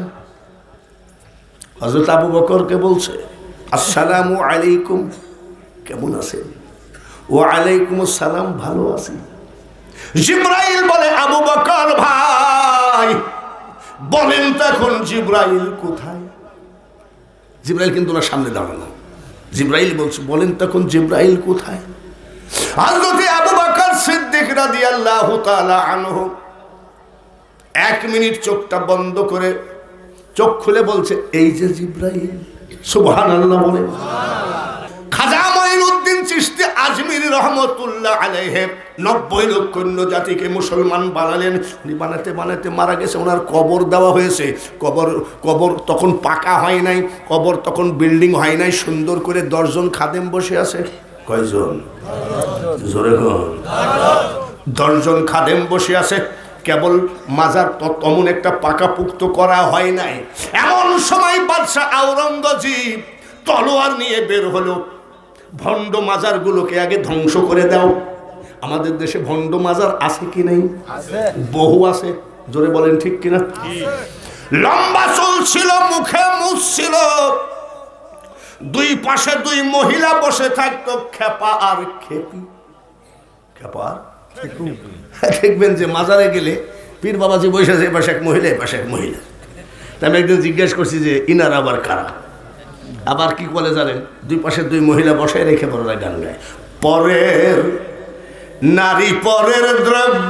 হযরত আবু বকরকে বলছে আসসালামু আলাইকুম, কেমন আছেন? ওয়া আলাইকুম আসসালাম, ভালো আছি। জিবরাইল বলে আবু বকর ভাই বলেন তো এখন জিবরাইল কোথায়? জিবরাইল কিন্তু ওনার সামনে দাঁড়ানো। জিবরাইল বলছে বলেন তখন জিবরাইল কোথায়? হযরত আবু বকর সিদ্দিক রাদিয়াল্লাহু তাআলা আনহু এক মিনিট চোখটা বন্ধ করে চোখ খুলে বলছে এই যে জিবরাইল। সুবহানাল্লাহ বলে। খাজা মঈনুদ্দিন চিশতি আজমিরি রহমতুল্লাহ আলাইহি নব্বই লক্ষ জাতিকে মুসলমান বানালেন। উনি বানাতে বানাতে মারা গেছে, ওনার কবর দেওয়া হয়েছে। কবর কবর তখন পাকা হয় নাই, কবর তখন বিল্ডিং হয় নাই। সুন্দর করে দশজন খাদেম বসে আছে। কয়জন? জোরে বল। দশজন খাদেম বসে আছে। কেবল মাজার তেমন একটা পাকাপুক্ত করা হয় নাই। এমন সময় বাদশা আওরঙ্গজেব তলোয়ার নিয়ে বের হলো, ভণ্ড মাজারগুলোকে আগে ধ্বংস করে দাও। আমাদের দেশে ভণ্ড মাজার আছে কি নেই? বহু আছে। জোরে বলেন ঠিক কিনা? লম্বা চুল ছিল, মুখে মুছ ছিল, দুই পাশে দুই মহিলা বসে থাকতো, খেপা আর খেপি। খেপা আর দেখবেন যে মাজারে গেলে পীর বাবাজি বসে আছে, এপাশে এক মহিলা এপাশে এক মহিলা। তাই আমি একদিন জিজ্ঞেস করছি যে ইনার আবার কারা? আবার কি বলে জানেন? দুই পাশে দুই মহিলা বসায় রেখে বড়রা গান গায়, পরের নারী পরের দ্রব্য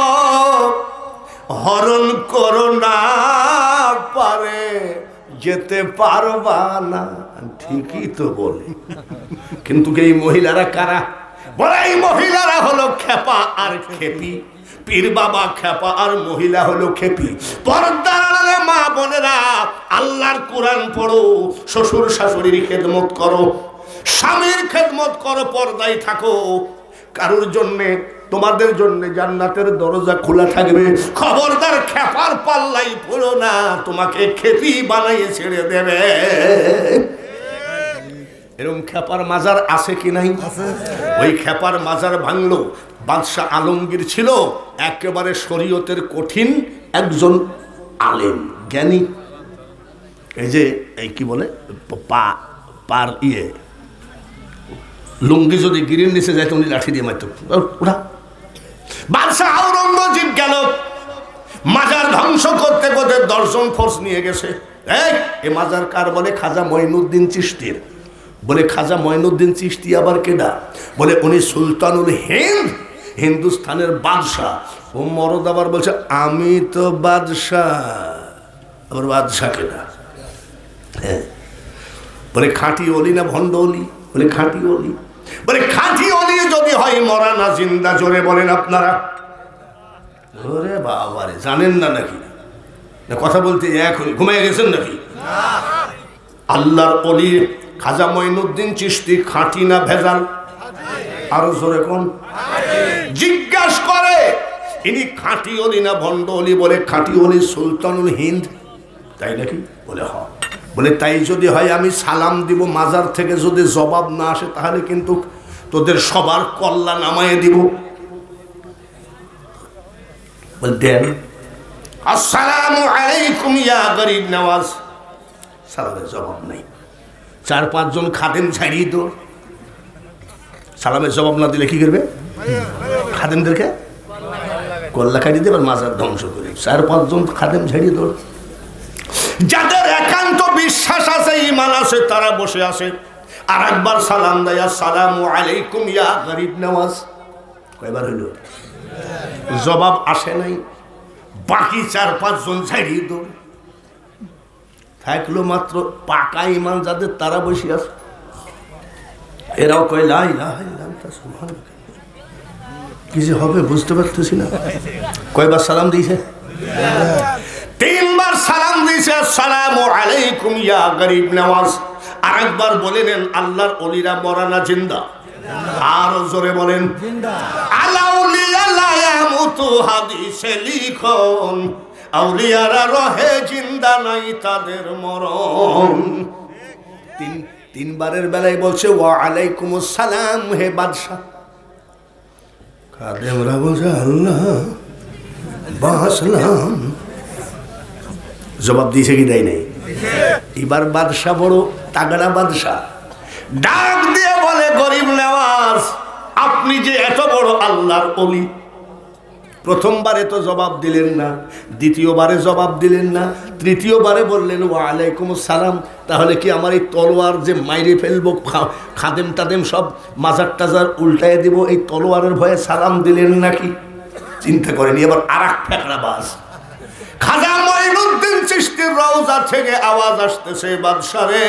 হরণ করো না, পারে যেতে পারবা না। ঠিকই তো বলে, কিন্তু এই মহিলারা কারা? বলে এই মহিলারা হলো খেপা আর খেপি। পীর বাবা খেপা আর মহিলা হলো খেপি। পর্দার আড়ালে মা বোনেরা আল্লাহর কোরআন পড়ো, শ্বশুর শাশুড়ির খেদমত করো, স্বামীর খেদমত করো, পর্দায় থাকো। কারোর জন্যে তোমাদের জন্য জান্নাতের দরজা খোলা থাকবে। খবরদার খেপার পাল্লাই পড়ো না, তোমাকে খেপি বানাইয়ে ছেড়ে দেবে। এরকম খেপার মাজার আছে কি নাই? ওই খেপার মাজার ভাঙলো। বাদশাহ আলমগীর ছিল একেবারে শরীয়তের কঠিন একজন আলেম, জ্ঞানী। এই যে এই কি বলে পা পার ইয়ে লুঙ্গি যদি গিরির নিচে যাইতো উনি লাঠি দিয়ে মারত। ওরা বাদশাহ আওরঙ্গজেব গেল মাজার ধ্বংস করতে করতে দর্শন ফোর্স নিয়ে গেছে। এই মাজার কার? বলে খাজা মঈনুদ্দিন চিশতির। বলে খাজা মঈনুদ্দিন চিশতি আবার কেডা? বলে উনি সুলতানুল হিন্দ, হিন্দুস্তানের বাদশাহ। ও মরদ আবার বলছে আমি তো বাদশাহ। আবার বাদশাহ কেডা? হ্যাঁ, বলে খাঁটি অলি না ভণ্ড অলি? বলে খাঁটি অলি। বলে খাঁটি অলি যদি হয় মরা না জিন্দা? জোরে বলেন আপনারা। ওরে বাবারে, জানেন না নাকি? না কথা বলতে এক ঘুমিয়ে গেছেন নাকি? আল্লাহর অলি খাজা মঈনুদ্দিন চিশতি খাঁটি না ভেজাল? আরো জোরে কোন? জিজ্ঞাসা করে ইনি খাঁটি অলি না ভণ্ড অলি? বলে খাঁটি অলি, সুলতানুল হিন্দ। তাই নাকি? বলে হ। বলে তাই যদি হয় আমি সালাম দিব, মাজার থেকে যদি জবাব না আসে তাহলে কিন্তু তোদের সবার কল্যাণ নামায়ে দিব। বলে দেন। আসসালামু আলাইকুম ইয়া গরিব নওয়াজ। সালামের জবাব নাই। চার পাঁচজন খাদেম ছাড়িয়ে তো সালামের জবাব না দিলে কি করবে? খাদেমদেরকে কল্লা খাইয়ে দেবে, মাজার ধ্বংস করে। চার পাঁচজন খাদেম ছাড়িয়ে তোর। যাদের একান্ত বিশ্বাস আছে, ঈমান আছে, তারা বসে আছে। আর একবার সালাম দেয়, আসসালামু আলাইকুম ইয়া গরিব নওয়াজ। কয়বার হইল? জবাব আসে নাই। বাকি চার পাঁচজন ছাড়িয়ে দৌড়। থাকলো মাত্র পাকা ইমান যাদের তারা বসে আছে, এরাও কয় লা ইলাহা ইল্লাল্লাহ সুবহানাল্লাহ। কি যে হবে বুঝতে পারতেছি না। কয়বার সালাম দিয়েছে? তিনবার সালাম দিয়েছে, আসসালামু আলাইকুম ইয়া গরিব নওয়াজ। আরেকবার বলে নেন আল্লাহর ওলিরা মরা না জিন্দা? আরো জোরে বলেন আলাউলিয়া লা ইয়ামুতু, হাদিসে লিখন আউলিয়ারা রহে জিন্দা নাই তাদের মরণ। তিন তিনবারের বেলায় বলছে ওয়া আলাইকুমুস সালাম হে বাদশা। খাদেমরা বলছে আল্লাহ বাসলাম। জবাব দিয়েছে কি দেয় নাই? এবার বাদশা বড় তাগড়া বাদশা, ডাক দিয়ে বলে গরিব নওয়াজ আপনি যে এত বড় আল্লাহর ওলি, প্রথমবারে তো জবাব দিলেন না, দ্বিতীয়বারে জবাব দিলেন না, তৃতীয়বারে বললেন ওয়া আলাইকুমুস সালাম। তাহলে কি আমার এই তলোয়ার যে মাইরে ফেলবো, খাদেম টাদেম সব মাজার টাজার উল্টায় দিব, এই তলোয়ারের ভয়ে সালাম দিলেন নাকি? চিন্তা করেনি। এবার আর এক ফেকড়া বাস, খাজা মঈনুদ্দিন চিশতির রওজা থেকে আওয়াজ আসতেছে বাদশা রে,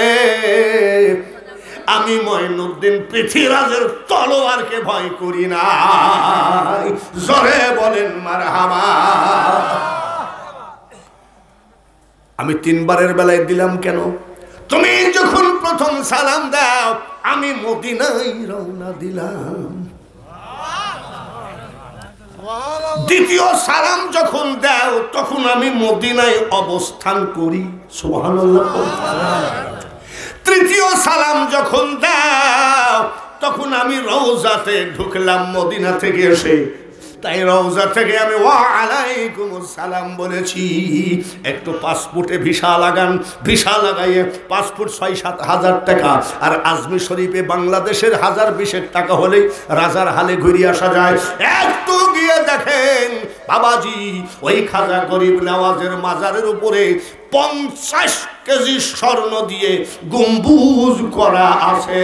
আমি মঈনুদ্দিন পৃথিবীরাজের তলোয়ারকে ভয় করি না। জোরে বলেন মারহাবা। আমি তিনবারের বেলায় দিলাম কেন? তুমি যখন প্রথম সালাম দাও আমি মদিনায় রওনা দিলাম, দ্বিতীয় সালাম যখন দাও তখন আমি মদিনায় অবস্থান করি, সুবহানাল্লাহ। তৃতীয় সালাম যখন দাও তখন আমি রওজাতে ঢুকলাম মদিনা থেকে এসে, তাই রওজা থেকে আমি ওয়া আলাইকুমুস সালাম বলেছি। একটু পাসপোর্টে ভিসা লাগান, ভিসা লাগাইয়ে পাসপোর্ট ছয় সাত হাজার টাকা, আর আজমির শরীফে বাংলাদেশের হাজার বিশেক টাকা হলেই রাজার হালে ঘুরিয়ে আসা যায়। একটু গিয়ে দেখেন বাবাজি ওই খাজা গরিব নওয়াজের মাজারের উপরে পঞ্চাশ কেজি স্বর্ণ দিয়ে গম্বুজ করা আছে।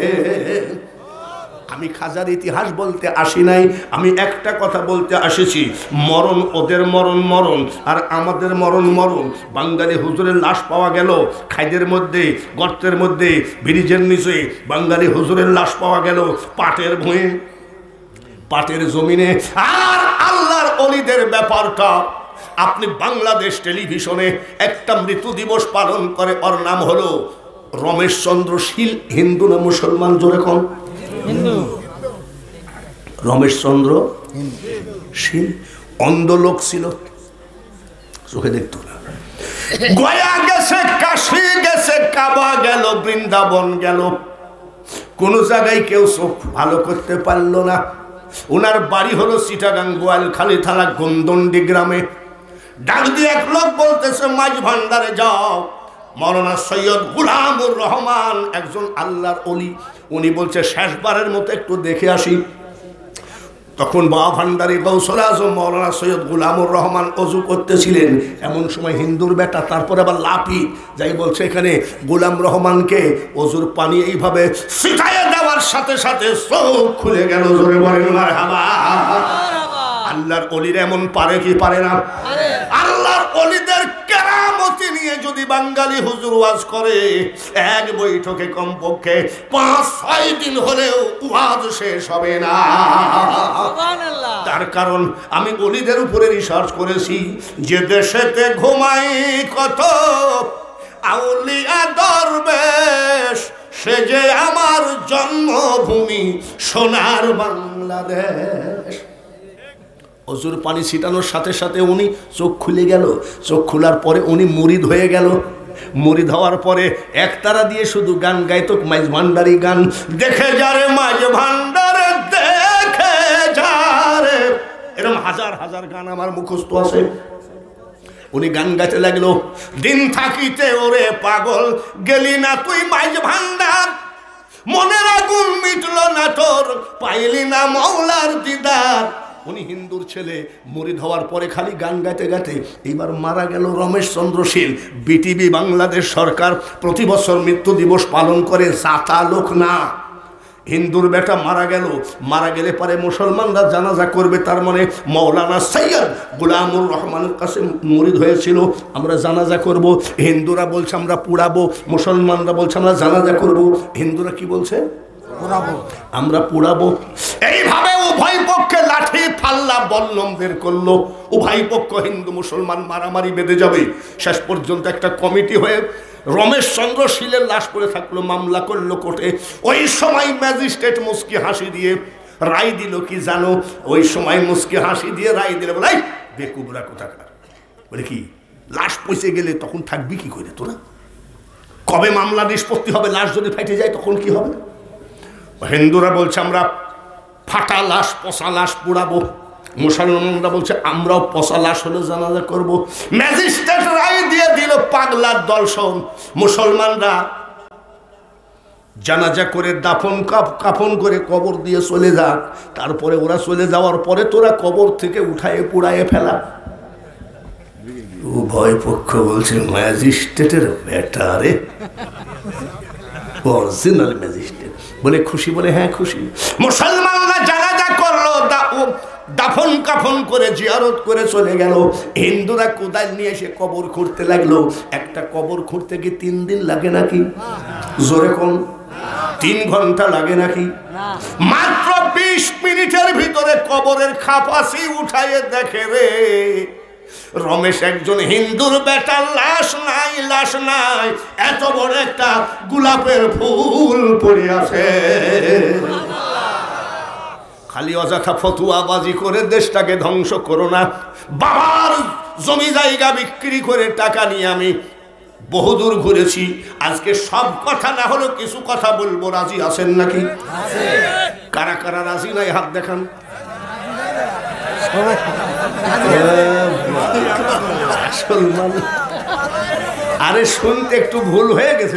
আমি খাজার ইতিহাস বলতে আসি নাই, আমি একটা কথা বলতে আসিছি, মরণ ওদের মরণ মরণ আর আমাদের মরণ মরণ। বাঙালি হুজুরের লাশ পাওয়া গেল খাইদের মধ্যে, গর্তের মধ্যে, ব্রিজের নিচে বাঙালি হুজুরের লাশ পাওয়া গেল পাটের ভুঁয়ে, পাটের জমিনে। আর আল্লাহর ওলিদের ব্যাপারটা আপনি বাংলাদেশ টেলিভিশনে একটা মৃত্যু দিবস পালন করে, ওর নাম হলো রমেশ চন্দ্র শীল। হিন্দু না মুসলমান? জোরে কোন? হিন্দু। রমেশ চন্দ্র শীল অন্ধ লোক ছিল, চোখে দেখতো না। গয়া গেছে, কাশী গেছে, কাবা গেল, বৃন্দাবন গেল, কোন জায়গায় কেউ চোখ ভালো করতে পারলো না। ওনার বাড়ি হলো চিটাগাং গোয়ালখালী থানা গন্দন্ডি গ্রামে। ডাক দিয়ে এক লোক বলতেছে মাঝ ভান্ডারে যাও, মৌলানা সৈয়দ গুলামুর রহমান একজন আল্লাহর ওলি, উনি বলছে শেষবারের মতো একটু দেখে আসি। তখন বাবা ভান্ডারী গৌসুল আজম মৌলানা সৈয়দ গুলামুর রহমান অজু করতেছিলেন। এমন সময় হিন্দুর বেটা, তারপরে আবার লাপি যাই বলছে এখানে গুলাম রহমানকে অজুর পানি এইভাবে ছিটাইয়ে দেওয়ার সাথে সাথে চোখ খুলে গেল। জোরে বলেন মারহাবা। আল্লাহর ওলিরা এমন পারে কি পারে না? আল্লাহর ওলিদের কেরামতি নিয়ে যদি বাঙালি হুজুর ওয়াজ করে এক বৈঠকে কমপক্ষে পাঁচ ছয় দিন হলেও ওয়াজ শেষ হবে না। তার কারণ আমি ওলিদের উপরে রিসার্চ করেছি, যে দেশেতে ঘুমাই কত আউলিয়া দরবেশ, সে যে আমার জন্মভূমি সোনার বাংলাদেশ। অজুর পানি ছিটানোর সাথে সাথে উনি চোখ খুলে গেল। চোখ খোলার পরে উনি মুরিদ হয়ে গেল। মুরিদ হওয়ার পরে একতারা দিয়ে শুধু গান গাইতো, মাইজ ভান্ডারি গান। দেখে যারে মাইজ ভান্ডারে, দেখে যারে, এরকম হাজার হাজার গান আমার মুখস্থ আছে। উনি গান গাইতে লাগলো, দিন থাকিতে ওরে পাগল গেলি না তুই মাইজ ভান্ডার, মনের আগুন মিটল না তোর পাইলি না মৌলার দিদার। উনি হিন্দুর ছেলে, মুরিদ হওয়ার পরে খালি গান গাইতে গাইতে এইবার মারা গেল রমেশ চন্দ্র শীল। বিটিভি বাংলাদেশ সরকার প্রতি বছর মৃত্যু দিবস পালন করে, জাতা লোক না, হিন্দুর বেটা মারা গেল, মারা গেলে পরে মুসলমানরা জানাজা করবে, তার মানে মৌলানা সৈয়দ গোলামুর রহমানের কাছে মুরিদ হয়েছিল, আমরা জানাজা করব। হিন্দুরা বলছে আমরা পুড়াবো, মুসলমানরা বলছে আমরা জানাজা করব। হিন্দুরা কি বলছে? পুড়াবো, আমরা পুড়াবো। এইভাবে উভয় পক্ষে লাঠি ফাল্লা বল্লম বের করলো, উভয় পক্ষ হিন্দু মুসলমান মারামারি বেঁধে যাবে। শেষ পর্যন্ত একটা কমিটি হয়ে রমেশ চন্দ্র শীলের লাশ পড়ে থাকলো, মামলা করলো কোর্টে। ওই সময় ম্যাজিস্ট্রেট মুস্কি হাসি দিয়ে রায় দিল কি জানো? ওই সময় মুস্কি হাসি দিয়ে রায় দিল, বলে বেকুবরা কোথাকার, বলে কি লাশ পচে গেলে তখন থাকবি কি করে তোরা? কবে মামলা নিষ্পত্তি হবে? লাশ যদি ফেটে যায় তখন কি হবে? হিন্দুরা বলছে আমরা ফাটা লাশ পচা লাশ পোড়াবো, মুসলমানরা বলছে আমরাও পচা লাশ হলে জানাজা করব। ম্যাজিস্ট্রেট রায় দিয়ে দিল পাগলার দর্শন, মুসলমানরা জানাজা করে দাফন কাফন করে কবর দিয়ে চলে যাক, তারপরে ওরা চলে যাওয়ার পরে তোরা কবর থেকে উঠায়ে পুড়ায়ে ফেলা। উভয় পক্ষ বলছে ম্যাজিস্ট্রেটের বেটা রে, অরিজিনাল ম্যাজিস্ট্রেট। বলে খুশি? বলে হ্যাঁ খুশি। মুসলমানরা জানাজা করলো, দাফন কাফন করে জিয়ারত করে চলে গেল। হিন্দুরা কোদাল নিয়ে এসে কবর খুঁড়তে লাগলো। একটা কবর খুঁড়তে কি তিন দিন লাগে নাকি? জোরে কোন? তিন ঘন্টা লাগে নাকি? মাত্র বিশ মিনিটের ভিতরে কবরের খাপাসি উঠাইয়ে দেখে রে রমেশ একজন হিন্দুর বেটার লাশ নাই, লাশ নাই, এত বড় একটা গোলাপের ফুল পড়ে আছে। খালি অযথা ফতুয়াবাজি করে দেশটাকে ধ্বংস করো না। বাবার জমি জায়গা বিক্রি করে টাকা নিয়ে আমি বহুদূর ঘুরেছি, আজকে সব কথা না হলেও কিছু কথা বলবো। রাজি আছেন নাকি? কারা কারা রাজি নাই হাত দেখান। আরে শুনতে একটু ভুল হয়ে গেছে।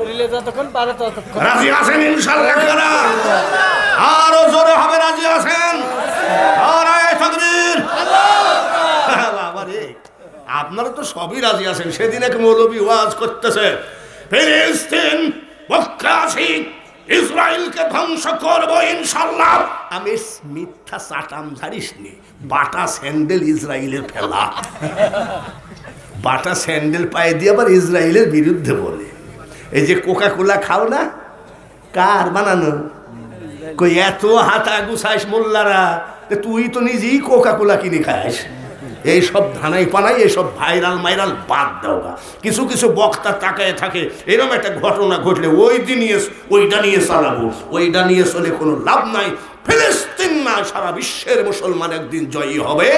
রাজি আছেন ইনশাআল্লাহ? কারা আরো জোরে হবে? রাজি আছেন? আপনারা তো সবই রাজি আছেন। সেদিন এক মৌলবী ওয়াজ করতেছে, ফিলিস্তিন পক্ষে ইসরায়েলকে ধ্বংস করবো ইনশাআল্লাহ। আমি মিথ্যা চাটাম ঝাড়িস নি, বাটা স্যান্ডেল ইসরায়েলের ফেলা, বাটা স্যান্ডেল পায়ে দিয়ে আবার ইসরায়েলের বিরুদ্ধে বলে। এই যে কোকা কোলা খাও না, কার বানানো? কই এত হাতা গুছাইস মোল্লারা, তুই তো নিজেই কোকা কোলা কিনে খাস। এইসব ধানাই পানাই, এইসব ভাইরাল মাইরাল বাদ দাও গা। কিছু কিছু বক্তা তাকায় থাকে, এরকম একটা ঘটনা ঘটলে ওই দিন নিয়ে ওইটা নিয়ে চালাবো, ওইটা নিয়ে চলে কোনো লাভ নাই। ফিলিস্তিন না, সারা বিশ্বের মুসলমান একদিন জয়ী হবে।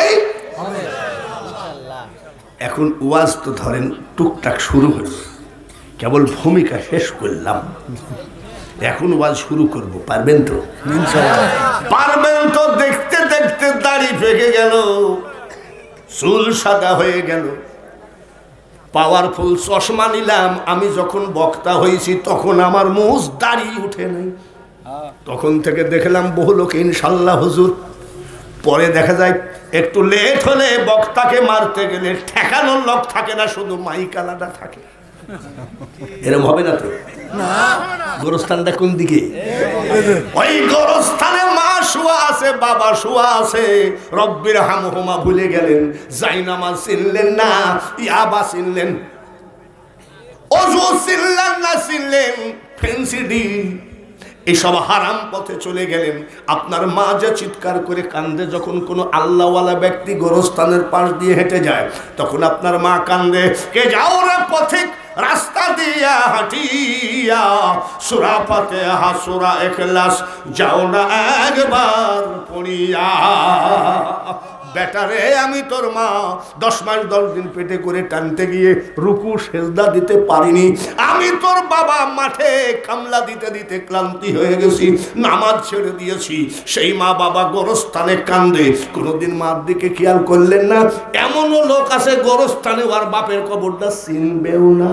এখন ওয়াজ তো ধরেন টুকটাক শুরু হয়েছে, কেবল ভূমিকা শেষ করলাম, এখন ওয়াজ শুরু করব। পারবেন তো? পারবেন তো? দেখতে দেখতে দাড়ি পেকে গেল, চুল সাদা হয়ে গেল, পাওয়ারফুল চশমা নিলাম। আমি যখন বক্তা হয়েছি তখন আমার মুজ দাড়ি উঠে নাই, তখন থেকে দেখলাম বহু লোক ইনশাল্লাহ হুজুর। পরে দেখা যায় একটু লেট হলে বক্তাকে মারতে গেলে ঠেকানোর লোক থাকে না, শুধু মাইকালাটা থাকে। এরকম হবে না তো? গোরস্থানটা কোন দিকে? ওই গোরস্থানে মা শুয়া আছে, বাবা শুয়া আছে। রব্বির হামহুমা ভুলে গেলেন, জাইনামাজ চিনলেন না, ইয়াবা চিনলেন, ওযু চিনলেন না, চিনলেন ফেন্সিডি, এসব হারাম পথে চলে গেলেন। আপনার মা যে চিৎকার করে কান্দে যখন কোনো আল্লাহওয়ালা ব্যক্তি গোরস্থানের পাশ দিয়ে হেঁটে যায়, তখন আপনার মা কান্দে, কে যাও রে পথিক রাস্তা দিয়া হাঁটিয়া, সূরা ফাতিহা সূরা ইখলাস যাও না একবার পড়িয়া। বেটারে আমি তোর মা দশ মাস দশ দিন পেটে করে টানতে গিয়ে রুকু সেজদা দিতে পারিনি। আমি তোর বাবা মাঠে কামলা দিতে দিতে ক্লান্তি হয়ে গেছি, নামাজ ছেড়ে দিয়েছি। সেই মা বাবা গোরস্থানে কান্দে, কোনোদিন মার দিকে খেয়াল করলেন না। এমনও লোক আছে গোরস্থানে আর বাপের কবরটা চিনবেও না,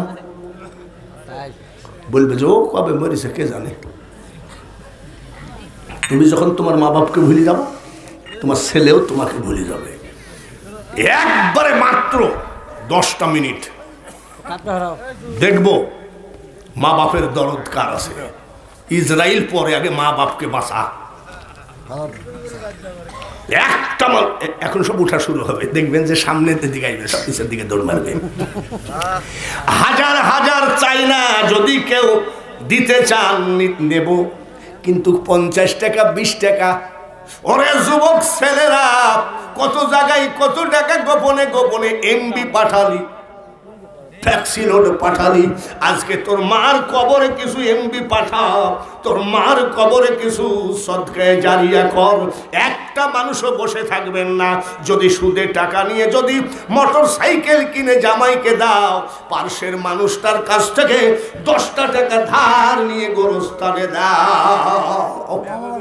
বলবে যে ও কবে মরেছে কে জানে। তুমি যখন তোমার মা বাপকে ভুলে যাবো, তোমার ছেলেও তোমাকে ভুলে যাবে। একবারে মাত্র দশটা মিনিট দেখবো মা বাপের দরদ কার আছে। ইসরায়েল পরে, আগে মা বাপকে বাঁচা। একটা মাল এখন সব উঠা শুরু হবে, দেখবেন যে সামনের দিকে আসবে, সব পিছের দিকে দৌড় মারবে। হাজার হাজার চাই না, যদি কেউ দিতে চান নেব, কিন্তু পঞ্চাশ টাকা বিশ টাকা। ওরে যুবক ছেলেরা, কত জায়গায় কত টাকা গোপনে গোপনে এমবি পাঠালি, ট্যাক্সি লোড পাঠালি। আজকে তোর মার কবরে কিছু এমবি পাঠাও, তোর মার কবরে কিছু সদকায়ে জারিয়া কর। একটা মানুষও বসে থাকবেন না। যদি সুদে টাকা নিয়ে যদি মোটর সাইকেল কিনে জামাইকে দাও, পার্শ্বের মানুষটার কাছ থেকে দশটা টাকা ধার নিয়ে গোরস্থানে দাও।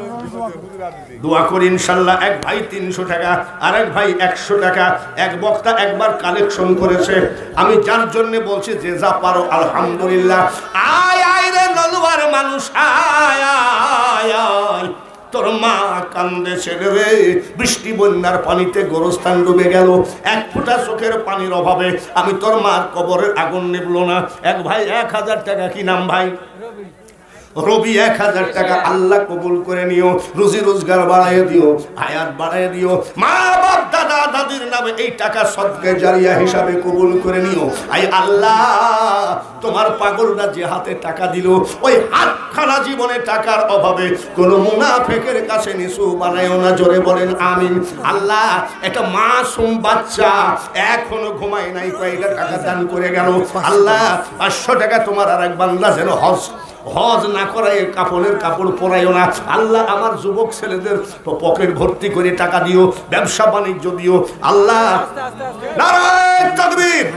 দোয়া করি ইনশাল্লাহ। এক ভাই তিনশো টাকা, আর এক ভাই একশো টাকা। এক বক্তা একবার কালেকশন করেছে। আমি যার জন্য বলছি যে যা পারো আলহামদুলিল্লাহ। আয় আয় রে নলুয়ার মানুষ, আয় আয় আয়। তোর মা কান্দেছে রে, বৃষ্টি বন্যার পানিতে গোরস্থান ডুবে গেল, এক ফোঁটা চোখের পানির অভাবে। আমি তোর মার কবরের আগুন নিবলো না। এক ভাই এক হাজার টাকা, কি নাম ভাই? রবি, এক হাজার টাকা। আল্লাহ কবুল করে নিও, রুজি রোজগার বাড়াইয়ে দিও, হায়াত বাড়াইয়ে দিও। মা বাপ দাদা দাদির নামে এই টাকা সদকায়ে জারিয়া হিসাবে কবুল করে নিও। আই আল্লাহ, তোমার পাগলরা যে হাতে টাকা দিল, ওই হাতখানা জীবনে টাকার অভাবে কোন মুনাফিকের কাছে নিচু বানায়ও না। জোরে বলেন আমিন। আল্লাহ, একটা মাসুম বাচ্চা এখনো ঘুমায় নাই, কয়েকটা টাকা দান করে গেল। আল্লাহ, পাঁচশো টাকা তোমার আর এক বান্দা যেন হজ হজ না করায় কাপড়ের কাপড় পরাইও না। আল্লাহ, আমার যুবক ছেলেদের পকেট ভর্তি করে টাকা দিও, ব্যবসা বাণিজ্য দিও। আল্লাহ, নারায়ে তাকবীর।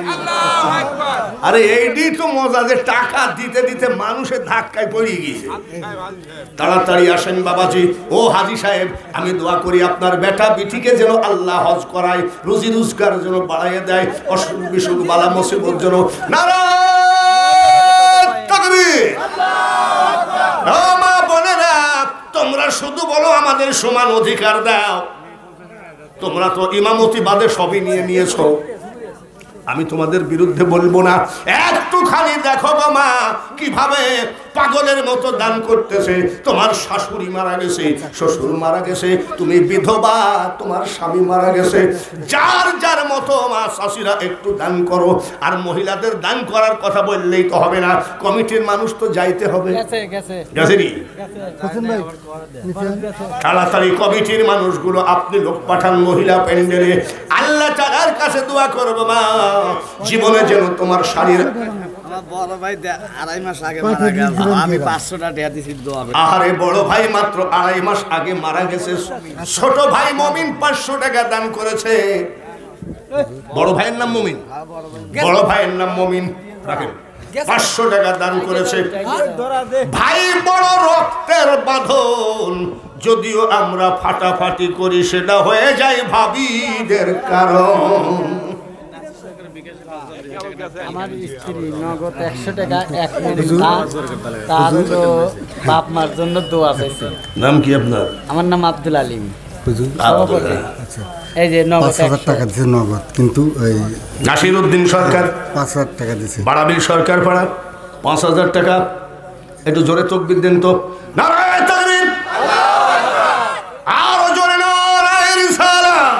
আরে এইটি তো মজা, যে টাকা দিতে দিতে মানুষের ধাক্কায় পড়ে গিয়েছে। তাড়াতাড়ি আসেন বাবাজি। ও হাজি সাহেব, আমি দোয়া করি আপনার বেটা বিটিকে যেন আল্লাহ হজ করায়, রুজি রোজগার যেন বাড়াইয়া দেয়, অসুখ বিসুখ বালা মুসিবত যেন। নারায়ে তাকবীর। মা বোনেরা, তোমরা শুধু বলো আমাদের সমান অধিকার দাও। তোমরা তো ইমামতি বাদে সবই নিয়ে নিয়েছো, আমি তোমাদের বিরুদ্ধে বলবো না। একটুখানি দেখো গো মা, কিভাবে পাগলের মতো দান করতেছে। তোমার শাশুড়ি মারা গেছে, শ্বশুর মারা গেছে, তুমি বিধবা, তোমার স্বামী মারা গেছে। যার যার মতো মা শাশুড়া একটু দান করো। আর মহিলাদের দান করার কথা বললেই তো হবে না, কমিটির মানুষ তো যাইতে হবে। তাড়াতাড়ি কমিটির মানুষগুলো আপনি লোক পাঠান মহিলা প্যান্ডেলে। আল্লাহ তাআলার কাছে দোয়া করবো মা, জীবনে যেন তোমার শাড়ির বড় ভাই আড়াই মাস আগে মারা গেছে, আমি পাঁচশো টাকা দিয়েছি দোয়া। আরে বড় ভাই মাত্র আড়াই মাস আগে মারা গেছে, ছোট ভাই মমিন পাঁচশো টাকা দান করেছে। বড় ভাইয়ের নাম মমিন, বড় ভাইয়ের নাম মমিন, রাখেন, পাঁচশো টাকা দান করেছে। ভাই বড় রক্তের বাঁধন, যদিও আমরা ফাটাফাটি করি, সেটা হয়ে যায় ভাবিদের কারণ। আমার স্ত্রী নগদ একশো টাকা এক মিনিট, তার তো বাপ মার জন্য দোয়া পেয়েছে। নাম কি আপনার? আমার নাম আব্দুল আলিম। এই যে নগদ পাঁচ হাজার টাকা দিয়েছে নগদ, কিন্তু ওই নাসির উদ্দিন সরকার পাঁচ হাজার টাকা দিয়েছে। বাড়াবিল সরকার পাড়া পাঁচ হাজার টাকা। একটু জোরে তকবীর দেন তো। নারায়ে তাকবীর। আরো জোরে নারায়ে রিসালাত।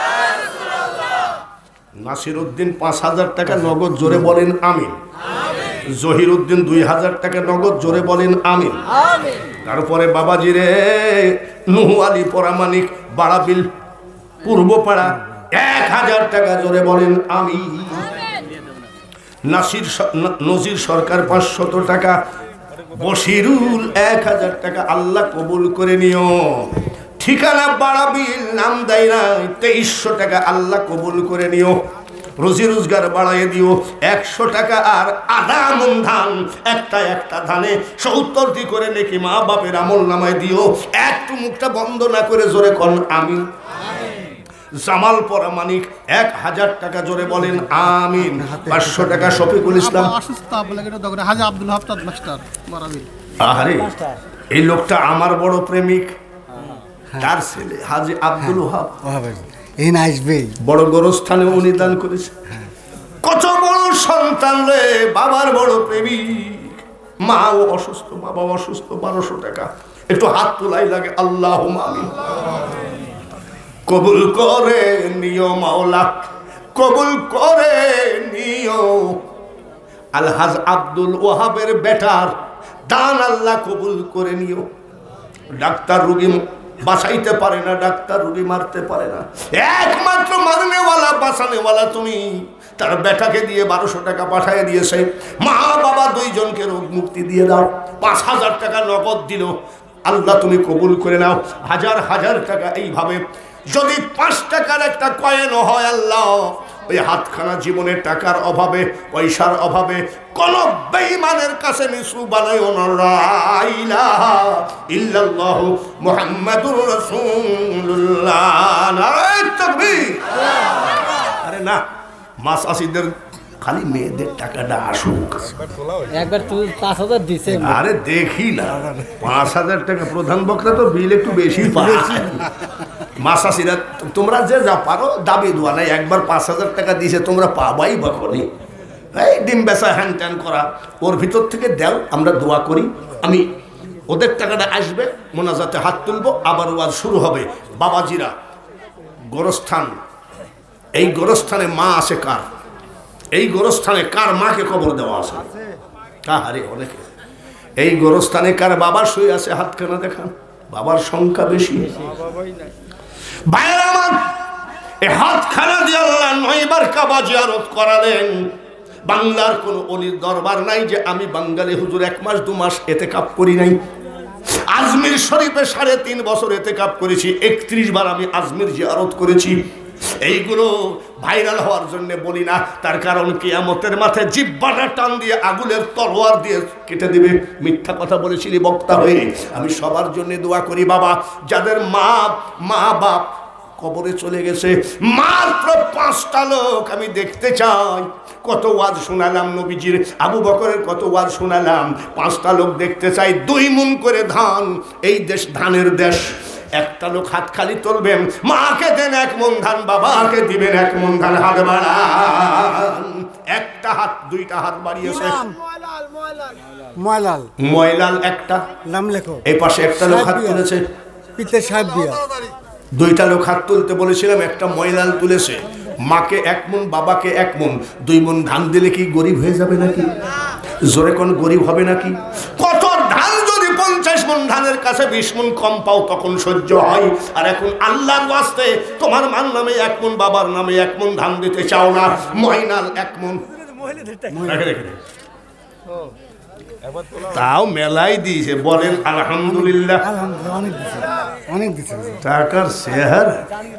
নাসির উদ্দিন পাঁচ হাজার টাকা নগদ, জোরে বলেন আমিন। জহির উদ্দিন দুই হাজার টাকা নগদ, জোরে বলেন আমিন। তারপরে বাবাজি রে নুহু আলী পরামানিক বাড়াবিল পূর্বপাড়া এক হাজার টাকা, জোরে বলেন আমিন। নাসির নজির সরকার পাঁচশত টাকা, বশিরুল এক হাজার টাকা। আল্লাহ কবুল করে নিও। ঠিকানা বাড়াবিল, নাম দেয় নাই, তেইশশো টাকা। আল্লাহ কবুল করে নিও, রুজি রোজগার বাড়াইয়ে দিও। একশো টাকা আর আধা মন ধান, একটা একটা ধানে সত্তরটি করে নাকি মা বাপের আমল নামায় দিও। একটু মুখটা বন্ধ না করে জোরে কন আমিন। জামাল পরামানিক এক হাজার টাকা, জোরে বলেন আমিন। পাঁচশো টাকা শফিকুল ইসলাম। আরে এই লোকটা আমার বড় প্রেমিক, তার ছেলে হাজি আব্দুল ওহাব এই না আসবে, বড় গোরস্থানে উনি দান করেছে। কত বড় সন্তান রে, বাবার বড় প্রেমিক। মাও অসুস্থ, বাবা অসুস্থ, বারোশো টাকা। একটু হাত তোলাই লাগে। আল্লাহ আমিন। কবুল করে নিও মাওলা, কবুল করে নিও। আলহাজ আব্দুল ওয়াহাবের বেটার দান আল্লাহ কবুল করে নিও। ডাক্তার রুগী বাঁচাইতে পারে না, ডাক্তার রুগী মারতে পারে না, একমাত্র মারনেওয়ালা বাঁচানেওয়ালা তুমি। তার বেটাকে দিয়ে বারোশো টাকা পাঠিয়ে দিয়েছে। মা বাবা দুইজনকে রোগ মুক্তি দিয়ে দাও। পাঁচ হাজার টাকা নগদ দিল। আল্লাহ তুমি কবুল করে নাও। হাজার হাজার টাকা এইভাবে যদি পাঁচ টাকার একটা কয়েন হয়, আল্লাহ ওই হাতখানা জীবনের টাকার অভাবে, পয়সার অভাবে কোন বেঈমানের কাছে নিচু বানাইও না। লা ইলাহা ইল্লাল্লাহু মুহাম্মাদুর রাসূলুল্লাহ। নারে তাকবীর। আরে না, মাস আসিদের খালি মেয়েদের টাকাটা আসুক। একবার তুই পাঁচ হাজার দিছে। আরে দেখি না, পাঁচ হাজার টাকা প্রধান বক্তা তো বিল একটু বেশি পায়। মাসাসিরা তোমরা যে যা পারো দাবি দোয়া নাই। একবার পাঁচ হাজার টাকা দিয়েছে, তোমরা পাবাই বা করি। এই ডিম বেচা হ্যান ত্যান করা, ওর ভিতর থেকে দেও, আমরা দোয়া করি। আমি ওদের টাকাটা আসবে, মোনাজাতে হাত তুলবো, আবার ওয়াজ শুরু হবে। বাবাজিরা, গোরস্থান, এই গোরস্থানে মা আছে কার? এই গোরস্থানে কার মাকে কবর দেওয়া আছে? কাহারে অনেকে। এই গোরস্থানে কার বাবা শুয়ে আছে? হাতখানা দেখান। বাবার সংখ্যা বেশি। ভাইয়ের আমার, এই হাতখানা দিয়ে আল্লাহ নয়বার কাবা জিয়ারত করালেন। বাংলার কোন অলির দরবার নাই যে আমি বাঙালি হুজুর এক মাস দু মাস এতেকাপ করি নাই। আজমির শরীফে সাড়ে তিন বছর এতেকাপ করেছি। একত্রিশ বার আমি আজমির জিয়ারত করেছি। এইগুলো ভাইরাল হওয়ার জন্য বলি না, তার কারণ কিয়ামতের মাথায় জিহ্বাটা টান দিয়ে আগুনের তলোয়ার দিয়ে কেটে দিবে। মিথ্যা কথা বলেছিলি বক্তা হয়ে। আমি সবার জন্য দোয়া করি। বাবা, যাদের মা মা বাপ কবরে চলে গেছে, মাত্র পাঁচটা লোক আমি দেখতে চাই। কত ওয়াজ শোনালাম নবীজির, আবু বকরের কত ওয়াজ শোনালাম। পাঁচটা লোক দেখতে চাই। দুই মুন করে ধান, এই দেশ ধানের দেশ। একটা লোক হাত খালি তুলবেন, মাকে দেন এক মন ধান, বাবাকে দিবেন এক মন ধান। হাত বাড়ান। একটা হাত, দুইটা হাত বাড়িয়েছে। ময়লাল ময়লাল একটা নাম লেখো। এই পাশে একটা লোক হাত তুলেছে। পিতে সাহেব বিয়া। দুইটা লোক হাত তুলতে বলেছিলাম, একটা ময়লাল তুলেছে। মাকে এক মন, বাবাকে এক মন। দুই মন ধান দিলে কি গরিব হয়ে যাবে নাকি? জোরে কোন গরিব হবে নাকি? কত ধান যদি পঞ্চাশ মন ধানের কাছে বিশ মন কম পাও তখন সহ্য হয়। আর এখন আল্লাহর ওয়াস্তে তোমার মার নামে এক মন, বাবার নামে এক মন ধান দিতে চাও না। ময়নাল এক মন, তাও মেলাই দিয়েছে। বলেন আলহামদুলিল্লাহ। অনেক দিছে, অনেক দিছে। টাকার শেহার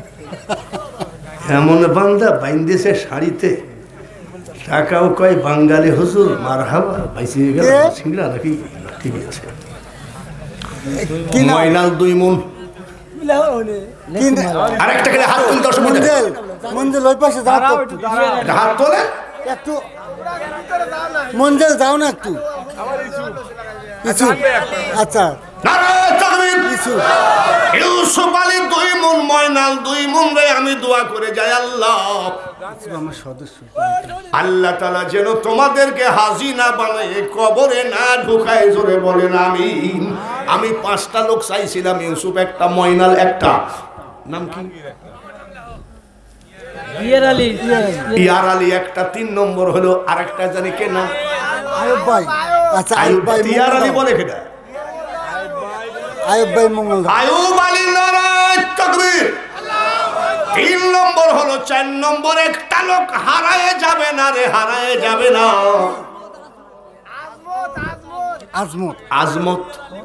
এমন বান্দা বাইন্দেছে শাড়িতে, টাকাও কয় বাঙালি হুজুর মারহাবা। বাইসে গেল সিংড়া নাকি? ঠিক আছে। ময়নাল দুই মন। আরেকটা করে হাত তুলতে অসুবিধা। মঞ্জেল ওই পাশে যাও তো, হাত তোলে একটু। মঞ্জেল যাও না একটু। কিছু আচ্ছা। ইউসুফ আলী দুই মন, ময়নাল দুই মন রে আমি দোয়া করে যাই। আল্লাহ আমার সদস্য আল্লাহ তাআলা যেন তোমাদেরকে হাজি না বানায়, কবরে না ঢুকায়। জোরে বলেন আমিন। আমি পাঁচটা লোক চাইছিলাম, ইউসুফ একটা, ময়নাল একটা। নাম কি? ইয়ার আলী। ইয়ার আলী একটা। তিন নম্বর হলো আরেকটা জানি কে নাম? আয়ুব ভাই। আচ্ছা আয়ুব আয়ুব ভাই। ইয়ার আলী বলে কেটা? আয়ুব ভাই মঙ্গল। আয়ুব আলী নারায় তাকবীর। তিন নম্বর হলো, চার নম্বর একটা লোক হারায় যাবে না রে, হারায় যাবে না। আজমত। আজমত।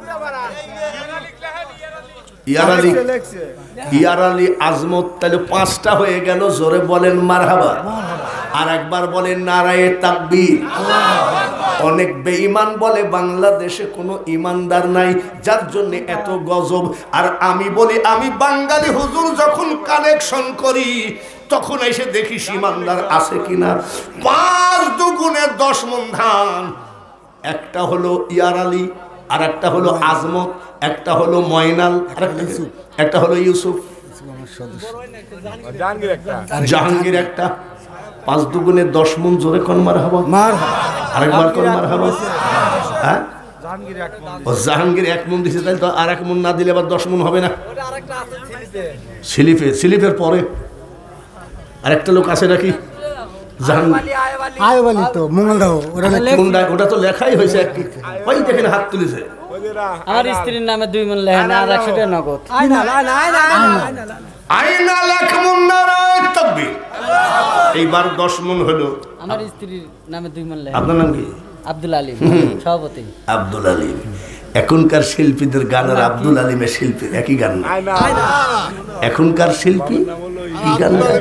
ইয়ার আলী, ইয়ার আলী, আজমত। তাহলে পাঁচটা হয়ে গেল। জোরে বলেন মারহাবা। আর একবার বলেন নারায়ে তাকবীর। অনেক বেঈমান বলে বাংলাদেশে কোনো ইমানদার নাই, যার জন্য এত গজব। আর আমি বলি, আমি বাঙালি হুজুর যখন কালেকশন করি তখন এসে দেখি ইমানদার আছে কিনা। পাঁচ দুগুণে দশ মন ধান। একটা হলো ইয়ার আলী, আর একটা হলো আজমত, একটা হলো ময়নাল, একটা হলো ইউসুফ, জাহাঙ্গীর একটা, পাঁচ দুগুণে দশ মন, জোরে কোন মার হবা? মার আরেকবার কোন মার হবা? হ্যাঁ, ও জাহাঙ্গীর এক মন দিছে, তাই তো আর এক মন না দিলে আবার দশ মন হবে না? স্লিপে, স্লিপের পরে আরেকটা লোক আছে নাকি? আয় বলি তো মঙ্গলদাও ওরা ওটা তো লেখাই হয়েছে, ওই দেখেন হাত তুলেছে। আমার স্ত্রীর নামে দুই মন লেখা আর একশো টাকা নগদ। আইনা লাখ মন নারায় তাকবীর। এইবার দশ মন হলো। আমার স্ত্রীর নামে দুই মন লেখা। আপনার নাম কি? আব্দুল আলিম, সভাপতি। আব্দুল আলিম। এখনকার শিল্পীদের গান আর আব্দুল আলিমের শিল্পী একই গান না। এখনকার শিল্পী কি গান না?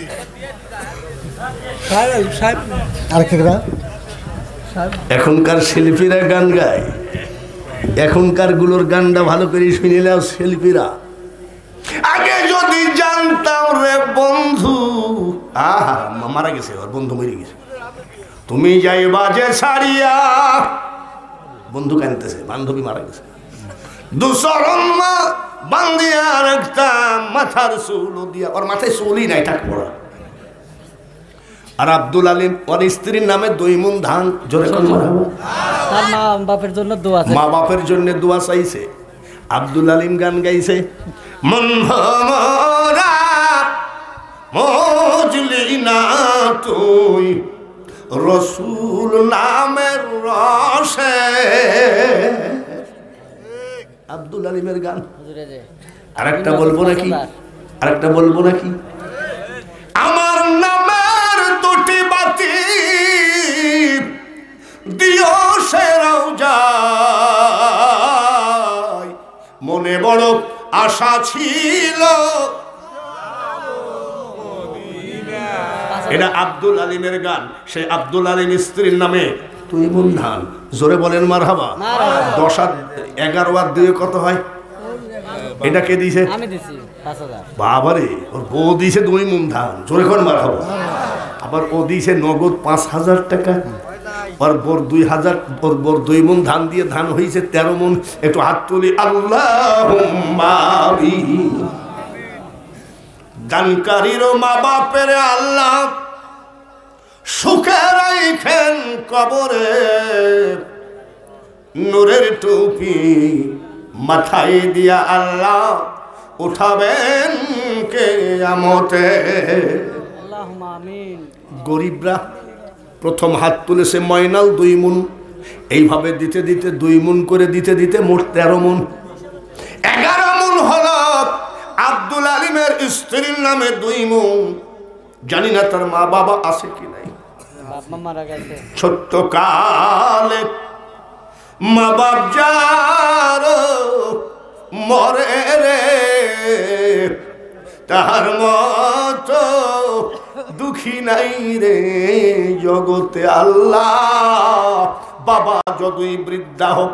এখনকার শিল্পীরা গান গায়, এখনকার গুলোর গানটা ভালো করে শুনিলেও শিল্পীরা। আগে যদি জানতাম রে বন্ধু, আহা মারা গেছে, ওর বন্ধু মরে গেছে, তুমি যাই বাজে ছাড়িয়া, বন্ধু কানতেছে, বান্ধবী মারা গেছে, দুসরম্মা বান্দিয়া রাখতাম মাথার চুল দিয়া, ওর মাথায় চুলই নাই, টাক পড়া। আর আব্দুল আলিম ওর স্ত্রীর নামে দুই মন ধান, জোরে কোন মারহাবা। তার মা বাপের জন্য দোয়া চাই, মা বাপের জন্য দোয়া চাইছে। আব্দুল আলিম গান গাইছে, মন ভরা মজলি না তুই রসুল নামের রসে। আব্দুল আলিমের গান। আরেকটা বলবো নাকি? আরেকটা বলবো নাকি? আমার নামের দুটি বাতি দিও সে রওজায়, মনে বড় আশা ছিল। এটা আব্দুল আলিমের গান। সে আব্দুল আলিম স্ত্রীর নামে তুই মন ধান, জোরে বলেন মারহাবা। দশ আর এগারো আর দুয়ে কত হয়? এটা কে দিছে? আমি দিছি পাঁচ হাজার। বাবারে, ওর বউ দিছে দুই মন ধান, জোরে কোন মারহাবা। আবার ও দিছে নগদ পাঁচ হাজার টাকা। ওর বোর দুই হাজার, ওর বোর দুই মন ধান দিয়ে ধান হয়েছে তেরো মন। একটু হাত তুলি, আল্লাহুম্মা আমিন। দানকারীরও মা বাপের আল্লাহ সুখে রাখেন কবরে, নূরের টুপি মাথায় দিয়া আল্লাহ উঠাবেন কিয়ামতে। আল্লাহুম্মা আমিন। গরিবরা প্রথম হাত তুলেছে ময়নাল দুই মন, এইভাবে দিতে দিতে দুই মন করে দিতে দিতে মোট তেরো মন, এগারো মন হল আব্দুল আলিমের স্ত্রীর নামে দুই মন। জানি না তার মা বাবা আছে কি নাই। বাবা মারা গেছে ছোট্ট কালে, মা বাপ যার মরে রে, তাহার মতো দুঃখী নাই রে জগতে। আল্লাহ বাবা যতই বৃদ্ধা হোক,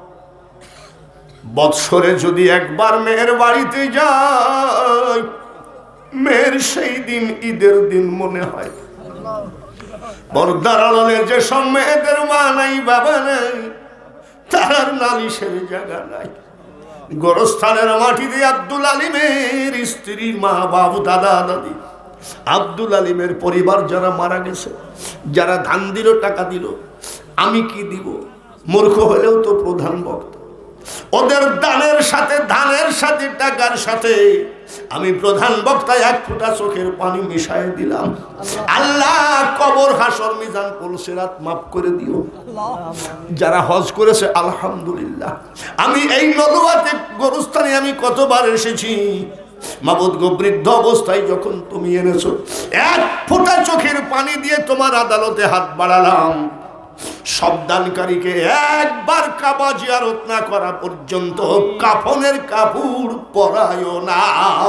বৎসরে যদি একবার মেয়ের বাড়িতে যায়, মেয়ের সেই দিন ঈদের দিন মনে হয়। পর্দার আড়ালে যেসব মেয়েদের মা নাই বাবা নাই, তার নালিশের জায়গা নাই। গোরস্থানের মাটিতে আব্দুল আলিমের স্ত্রীর মা বাবু দাদা দাদি, আব্দুল আলিমের পরিবার যারা মারা গেছে, যারা ধান দিল টাকা দিল, আমি কি দিব? মূর্খ হলেও তো প্রধান বক্তা। ওদের দানের সাথে ধানের সাথে টাকার সাথে আমি প্রধান বক্তা এক ফোঁটা চোখের পানি মিশাই দিলাম। আল্লাহ কবর হাসর মিজান পুলসিরাত মাফ করে দিও। যারা হজ করেছে আলহামদুলিল্লাহ। আমি এই নদুয়াতে গোরস্থানে আমি কতবার এসেছি, মাবুদ গো, বৃদ্ধ অবস্থায় যখন তুমি এনেছো, এক ফোঁটা চোখের পানি দিয়ে তোমার আদালতে হাত বাড়ালাম। সব দানকারীকে একবার কাবা জিয়ারত না করা পর্যন্ত কাফনের কাপড় পরায়ও না।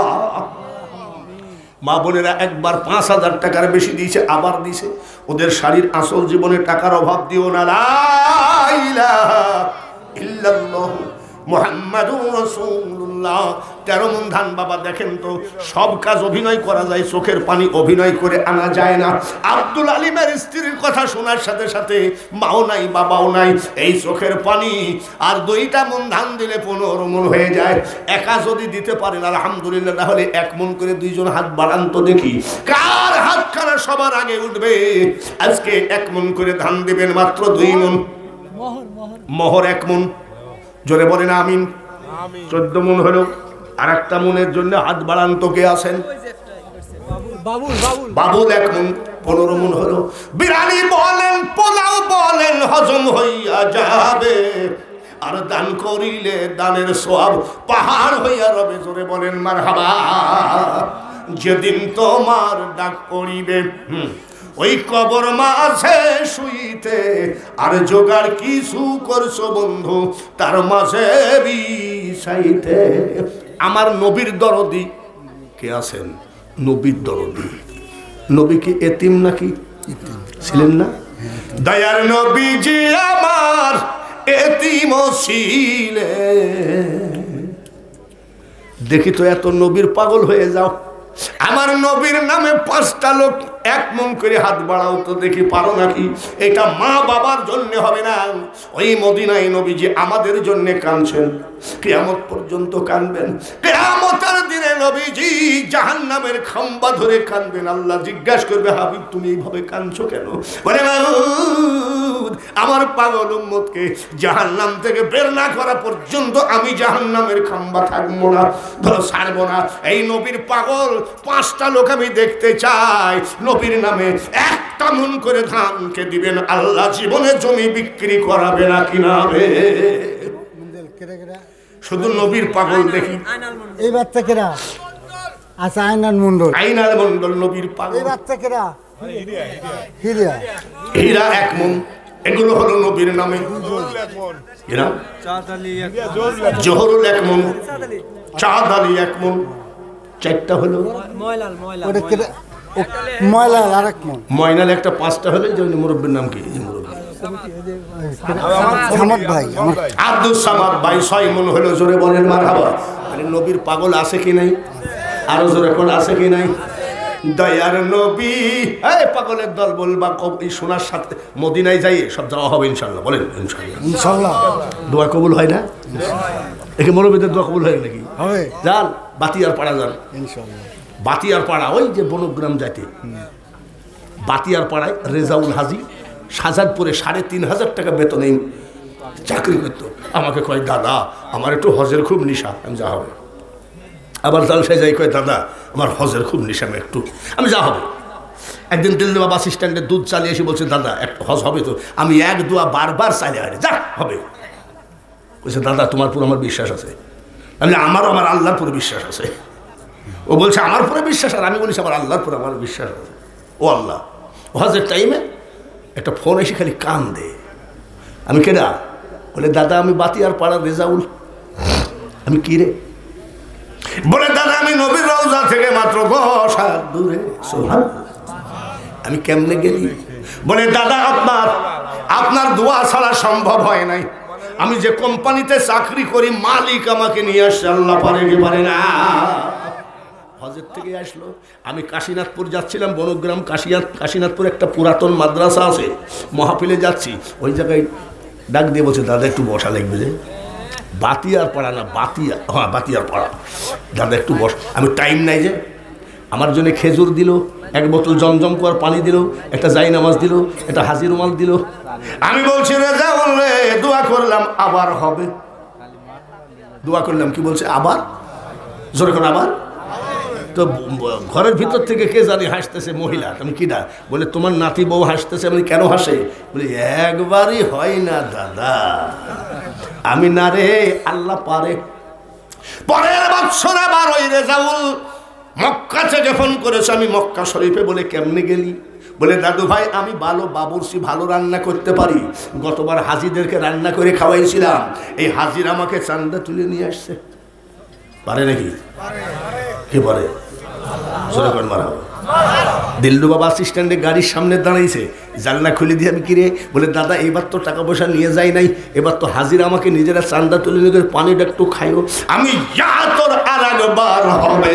মা বোনেরা একবার পাঁচ হাজার টাকার বেশি দিয়েছে, আবার দিছে। ওদের শাড়ির আসল জীবনে টাকার অভাব দিও না। লা ইলাহা ইল্লাল্লাহু মুহাম্মাদুর রাসূলুল্লাহ। তেরো মন ধান বাবা দেখেন তো, সব কাজ অভিনয় করা যায়, চোখের পানি অভিনয় করে আনা যায় না। আব্দুল আলিমের স্ত্রীর কথা শোনার সাথে সাথে মাও নাই বাবাও নাই, এই চোখের পানি আর দুইটা মন ধান দিলে পনেরো মন হয়ে যায়। একা যদি দিতে পারেন আলহামদুলিল্লাহ, তাহলে এক মন করে দুইজন হাত বাড়ান তো দেখি কার হাতখানা সবার আগে উঠবে। আজকে এক মন করে ধান দিবেন, মাত্র দুই মন মোহর, এক মন, জোরে বলেন আমিন। চোদ্দ মন হলো, আর একটা মনের জন্য হাত বাড়ান তো কে আছেন? বাবুল এক মন, পনেরো মন হলো। বিরানি বলেন পোলাও বলেন হজম হইয়া যাবে, আর দান করিলে দানের সওয়াব পাহাড় হইয়া রবে। জোরে বলেন মারহাবা। যেদিন তোমার ডাক পড়িবে ওই কবর মাঝে শুইতে, আর জোগাড় কিছু করছো বন্ধু তার মাঝে বিষাইতে। আমার নবীর দরদি কে আছেন? নবীর দরদি। নবী কি এতিম নাকি? ছিলেন না? দয়ার নবীজি আমার এতিম ছিলেন। দেখি তো এত নবীর পাগল হয়ে যাও, আমার নবীর নামে পাঁচটা লোক এক মন করে হাত বাড়াও তো দেখি, পারো নাকি? এটা মা বাবার জন্য হবে না, ওই মদিনায় নবীজি আমাদের জন্য কাঁদছেন, কিয়ামত পর্যন্ত কাঁদবেন। কিয়ামতের দিনে নবীজি জাহান্নামের খাম্বা ধরে কাঁদবেন। আল্লাহ জিজ্ঞাসা করবে, হাবিব তুমি এইভাবে কাঁদছো কেন? বলে মাউদ, আমার পাগল উম্মতকে জাহান্নাম থেকে বের না করা পর্যন্ত আমি জাহান্নামের খাম্বা থাকবো না, ধরো ছাড়বো না। এই নবীর পাগল পাঁচটা লোক আমি দেখতে চাই। নবীর নামে একটা মন করে ধানকে দিবেন, আল্লাহ জীবনে জমি বিক্রি করাবে না কিনাবে। শুধু নবীর পাগল দেখি। এই বাচ্চা কেরা? আচ্ছা, আইনাল মন্ডল। আইনাল মন্ডল নবীর পাগল। এই বাচ্চা কেরা? হিরা। হীরা এক মন, এগুলো হলো নবীর নামে। জোহরুল এক মন, চাঁদ আলী এক মন, চারটা হলো। ময়লাল আরেক মন, ময়নাল একটা, পাঁচটা হলে যে মুরব্বীর নাম কি? সামাদ ভাই, আব্দুল সামাদ ভাই ছয় মন হলো। জোরে বলেন মারহাবা। মানে নবীর পাগল আছে কি নাই? আরো জোরে কোন আছে কি নাই? দয়ার নবী। এই পাগলের দল বলবা এই শোনার সাথে মদিনায় যাই সব যাওয়া হবে ইনশাল্লাহ। বলেন ইনশাল্লাহ। ইনশাল্লাহ। দোয়া কবুল হয় না? একে মৌলবীদের দোয়া কবুল হয় নাকি? হবে। যান বাতিয়ার পাড়া যান, ইনশাল্লাহ। বাতিয়ার পাড়া, ওই যে বনগ্রাম যাইতে বাতিয়ার পাড়ায় রেজাউল হাজি সাজাদপুরে সাড়ে তিন হাজার টাকা বেতনে চাকরি করতো। আমাকে কয়, দাদা আমার একটু হজের খুব নিশা। আমি যা হবে। আবার জালসায় যাই, কয় দাদা আমার হজের খুব নিশা, আমি একটু আমি যা হবে। একদিন দিল্লি বাস স্ট্যান্ডে দুধ চালিয়ে এসে বলছে, দাদা একটা হজ হবে তো? আমি এক দুয়া বারবার চালিয়ে আরে যা হবে। বলছে, দাদা তোমার পুরো আমার বিশ্বাস আছে। আমি আমারও আমার আল্লাহর পুরো বিশ্বাস আছে। ও বলছে আমার পুরো বিশ্বাস, আর আমি বলছি আমার আল্লাহর পুরো আমার বিশ্বাস আছে। ও আল্লাহ, হজের টাইমে একটা ফোন এসে খালি কান দে। আমি কেডা? বলে দাদা আমি বাতিয়ার পাড়ার রেজাউল। আমি কি রে? বলে দাদা আমি নবীর রওজা থেকে মাত্র দশ হাত দূরে। আমি কেমনে গেলি? বলে দাদা আপনার আপনার দোয়া ছাড়া সম্ভব হয় নাই। আমি যে কোম্পানিতে চাকরি করি মালিক আমাকে নিয়ে আসছে, আল্লাহ পারে কি পারে না। হজের থেকে আসলো। আমি কাশীনাথপুর যাচ্ছিলাম, বনগ্রাম কাশীনাথ কাশীনাথপুর একটা পুরাতন মাদ্রাসা আছে, মহাপিলে যাচ্ছি। ওই জায়গায় ডাক দিয়ে বলছে, দাদা একটু বসা লাগবে। যে বাতিয়ার পাড়া না, বাতিয়া, হ্যাঁ বাতিয়ার পাড়া। দাদা একটু বস। আমি টাইম নাই যে। আমার জন্য খেজুর দিল, এক বোতল জমজম করার পানি দিল, একটা জাই নামাজ দিল, একটা হাজির রুমাল দিল। আমি বলছি রেজা বললে দোয়া করলাম আবার হবে। দোয়া করলাম, কি বলছে আবার? জোরে করে আবার। তো ঘরের ভিতর থেকে কে জানি হাসতেছে, মহিলা। আমি কিনা? বলে তোমার নাতি বউ হাসতেছে। আমি কেন হাসে? বলে একবারই হয় না দাদা। আমি না রে, আল্লাহ পারে। পরের বছর আবার ওই রেজাউল মক্কা থেকে ফোন করেছে। আমি মক্কা শরীফে। বলে কেমনে গেলি? বলে দাদু ভাই আমি ভালো বাবুর্চি, ভালো রান্না করতে পারি। গতবার হাজিদেরকে রান্না করে খাওয়াইছিলাম, এই হাজির আমাকে চান্দা তুলে নিয়ে আসছে। পারে নাকি? কে পারে? মারা দিল্লু বাবা বাস স্ট্যান্ডে গাড়ির সামনে দাঁড়াইছে, জানলা খুলে দিয়ে আমি কিরে বলে দাদা এবার তো টাকা পয়সা নিয়ে যাই নাই, এবার তো হাজিরা আমাকে নিজেরা চান্দা তুলে নিয়ে পানিটা একটু খাইও। আমি যা তোর আর একবার হবে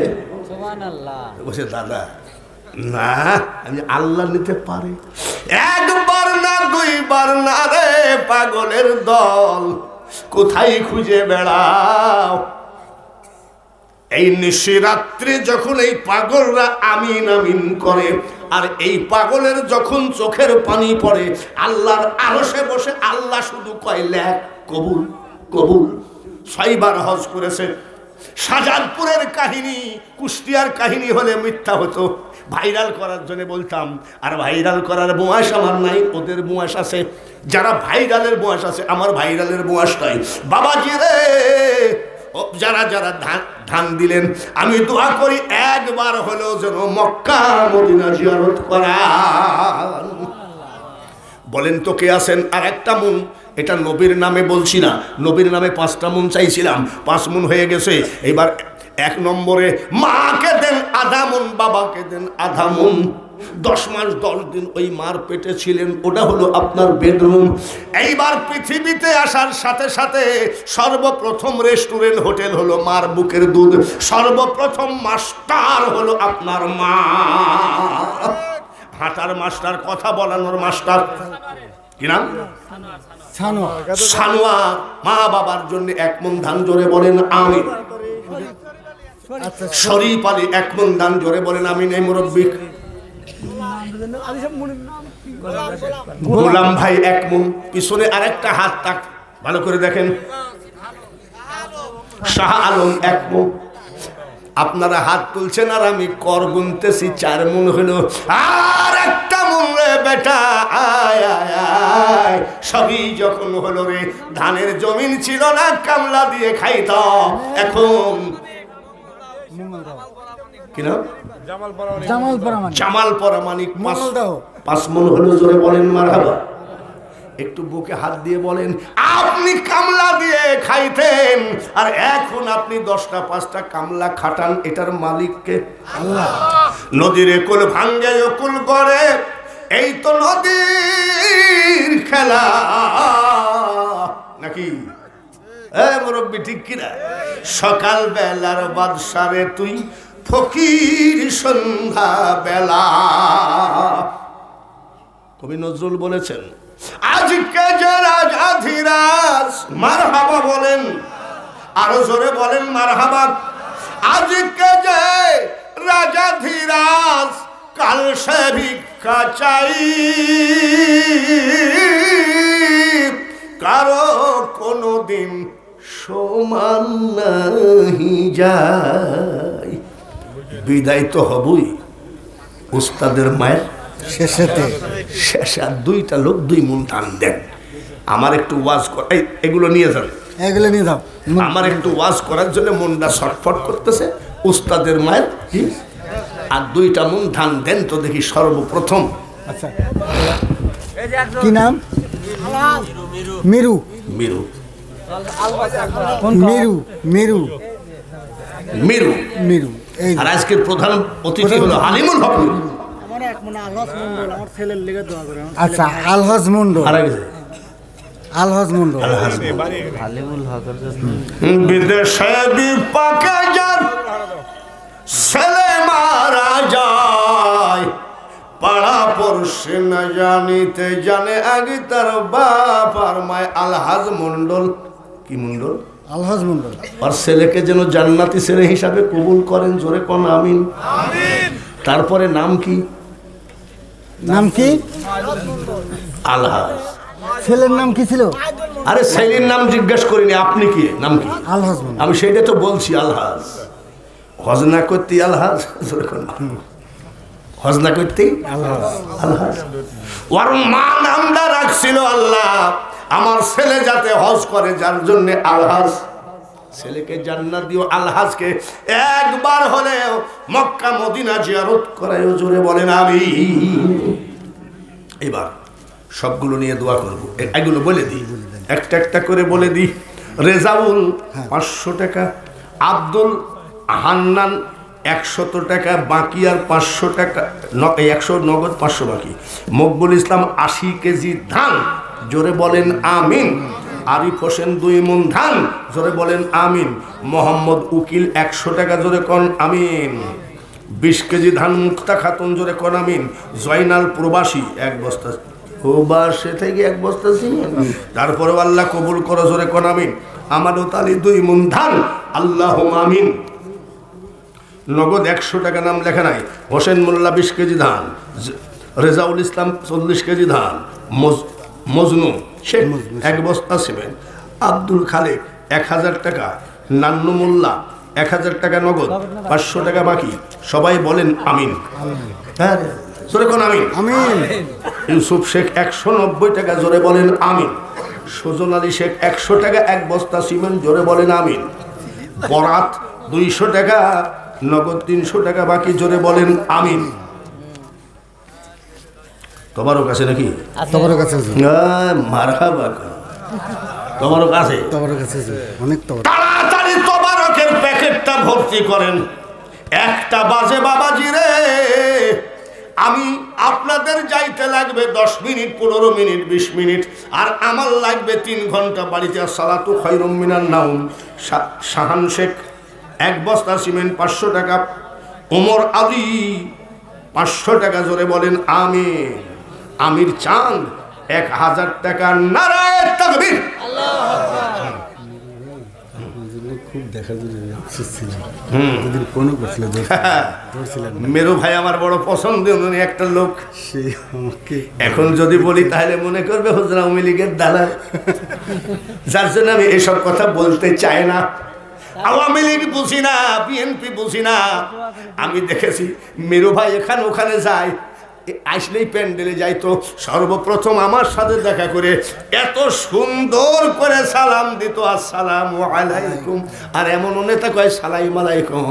বসে দাদা না, আমি আল্লাহ নিতে পারে একবার না দুইবার না রে পাগলের দল কোথায় খুঁজে বেড়াও। এই নিশিরাত্রি যখন এই পাগলরা আমিন আমিন করে আর এই পাগলের যখন চোখের পানি পড়ে আল্লাহর আরশে বসে আল্লাহ শুধু কয় লেখ কবুল কবুল। ছয়বার হজ করেছে। শাহজাদপুরের কাহিনী কুষ্টিয়ার কাহিনী হলে মিথ্যা হতো, ভাইরাল করার জন্য বলতাম। আর ভাইরাল করার বয়স আমার নাই, ওদের বয়স আছে। যারা ভাইরালের বয়স আছে, আমার ভাইরালের বয়স নাই। বাবাজি রে, যারা যারা ধান ধান দিলেন আমি দোয়া করি একবার হলেও যেন মক্কা মদিনা জিয়ারত করা। বলেন তো কে আছেন? আর একটা মন, এটা নবীর নামে বলছি না, নবীর নামে পাঁচটা মন চাইছিলাম, পাঁচ মন হয়ে গেছে। এবার এক নম্বরে মাকে দেন আধা মন, বাবাকে দেন আধা মন। দশ মাস দশ দিন ওই মার পেটে ছিলেন, ওটা হলো আপনার বেডরুম। এইবার পৃথিবীতে আসার সাথে সাথে সর্বপ্রথম রেস্টুরেন্ট হোটেল হলো মার বুকের দুধ, সর্বপ্রথম মাস্টার হলো আপনার মা। হাঁটার মাস্টার, কথা বলানোর মাস্টার, কি নাম? সানোয়া। মা বাবার জন্য এক মন ধান, জোরে বলেন আমিন। শরীফ আলী এক মন ধান, জোরে বলেন আমিন। এই মুরব্বী গোলাম ভাই এক মন। পিছনে আরেকটা হাত তাক ভালো করে দেখেন, শাহ আলম এক মন। আপনারা হাত তুলছেন আর আমি কর গুনতেছি, চার মন হলো। আর একটা মন রে বেটা আয় আয় আয়, সবই যখন হলো রে, ধানের জমিন ছিল না, কামলা দিয়ে খাইতাম। এখন কিনা জামাল পরামানিক পাঁচ মন হলো, জোরে বলেন মারহাবা। একটু বুকে হাত দিয়ে বলেন আপনি কামলা দিয়ে খাইতেন আর এখন আপনি দশটা পাঁচটা কামলা খাটান, এটার মালিককে আল্লাহ। নদীর কুল ভাঙ্গে কুল করে, এই তো নদীর খেলা নাকি? মুরব্বী ঠিক কিনা? সকাল বেলার বাদশারে তুই ফকির সন্ধ্যা বেলা। কবি নজরুল বলেছেন আজকে যে রাজা ধীরাজ, মারহাবা বলেন, আরো জোরে বলেন মারহাবা। আজকে যে রাজা ধীরাজ, কাল সে ভিক্ষা চাই, কারো কোনো দিন সমান নাহি যায়। বিদায় তো হবই উস্তাদের মায়ের শেষেতে, শেষে আর দুইটা লোক দুই মন ধান দেন। আমার একটু ওয়াজ কর, এগুলো নিয়ে যান, এগুলো নিয়ে যাও। আমার একটু ওয়াজ করার জন্য মনটা ছটফট করতেছে। উস্তাদের মায়ের আর দুইটা মন ধান দেন তো দেখি সর্বপ্রথম। আচ্ছা কি নাম? মিরু। মিরু মিরু মিরু মিরু মিরু। আর আজকের প্রধান অতিথি হলো হালিমুল হক। আচ্ছা আলহাজ মন্ডল, আলহাজ মন্ডল হালিমুল হকের জন্য বিদেশে বিপাকে যার ছেলে মারা যায়, পাড়া পড়শে না জানিতে জানে আগে তার বাপ আর মায়। আলহাজ মন্ডল, কি মন্ডল? আলহাজ মন্ডল। আর ছেলেকে যেন জান্নাতি ছেলে হিসাবে কবুল করেন, জোরে কোন আমিন। তারপরে নাম কি? নাম কি? আলহাজ। ছেলের নাম কি ছিল? আরে ছেলের নাম জিজ্ঞেস করিনি, আপনি কি নাম কি? আলহাজ। আমি সেটা তো বলছি আলহাজ। হজ না করতে আলহাজ, হজ না করতে আলহাজ। আলহাজ ওর মা নামটা রাখছিল আল্লাহ আমার ছেলে যাতে হজ করে, যার জন্য আলহাজ। ছেলেকে জান্নাত দিও, আলহাজকে একবার হলেও মক্কা মদিনা জিয়ারত করায়, জোরে বলেন আমি। এবার সবগুলো নিয়ে দোয়া করবো, এগুলো বলে দিই, একটা একটা করে বলে দিই। রেজাউল পাঁচশো টাকা, আব্দুল হান্নান একশত টাকা বাকি আর পাঁচশো টাকা একশো নগদ পাঁচশো বাকি। মকবুল ইসলাম আশি কেজি ধান, জোরে বলেন আমিন। আরিফ হোসেন দুই মন ধান, জোরে বলেন আমিন। মোহাম্মদ উকিল একশো টাকা, জোরে কন আমিন। বিশ কেজি ধান মুক্তা খাতুন, জোরে কন আমিন। জয়নাল প্রবাসী এক বস্তা প্রবাসে থেকে এক বস্তা সিমেন্ট, তারপরে আল্লাহ কবুল করো, জোরে কন আমিন। আমানত আলী দুই মন ধান, আল্লাহ আমিন। নগদ একশো টাকা নাম লেখা নাই। হোসেন মোল্লা বিশ কেজি ধান, রেজাউল ইসলাম চল্লিশ কেজি ধান, মজনু শেখ এক বস্তা সিমেন্ট, আব্দুল খালেক এক হাজার টাকা, নান্নু মোল্লা এক হাজার টাকা নগদ, পাঁচশো টাকা বাকি। সবাই বলেন আমিন। হ্যাঁ জোরে কোন আমিন। আমিন। ইউসুফ শেখ একশো নব্বই টাকা, জোরে বলেন আমিন। সুজন আলী শেখ একশো টাকা এক বস্তা সিমেন্ট, জোরে বলেন আমিন। বরাত দুইশো টাকা নগদ, তিনশো টাকা বাকি, জোরে বলেন আমিন। তোমারও কাছে নাকি? তোমার কাছে মারহাবা, তোমারও কাছে? তোমার কাছে অনেক। তাড়াতাড়ি তবারকের প্যাকেটটা ভর্তি করেন। একটা বাজে বাবাজি রে, আমি আপনাদের যাইতে লাগবে দশ মিনিট, পনেরো মিনিট, বিশ মিনিট, আর আমার লাগবে তিন ঘন্টা বাড়িতে। সালাতু খায়রুম মিনান নাওম। শাহান শেখ এক বস্তা সিমেন্ট পাঁচশো টাকা, ওমর আলী পাঁচশো টাকা, জোরে বলেন আমিন। আমির চাঁদ এক হাজার টাকা, নারায়ে তাকবীর। খুব দেখার জন্য মেরু ভাই আমার বড় পছন্দের একটা লোক। এখন যদি বলি তাহলে মনে করবে হুজুর আওয়ামী লীগের দালাল, যার জন্য আমি এসব কথা বলতে চাই না। আওয়ামী লীগ বুঝি না, বিএনপি বুঝি না। আমি দেখেছি মেরু ভাই এখানে ওখানে যায়, আসলেই প্যান্ডেলে যাইতো, সর্বপ্রথম আমার সাথে দেখা করে এত সুন্দর করে সালাম দিত, আসসালামু আলাইকুম। আর এমন নেতা কয় সালাম আলাইকুম।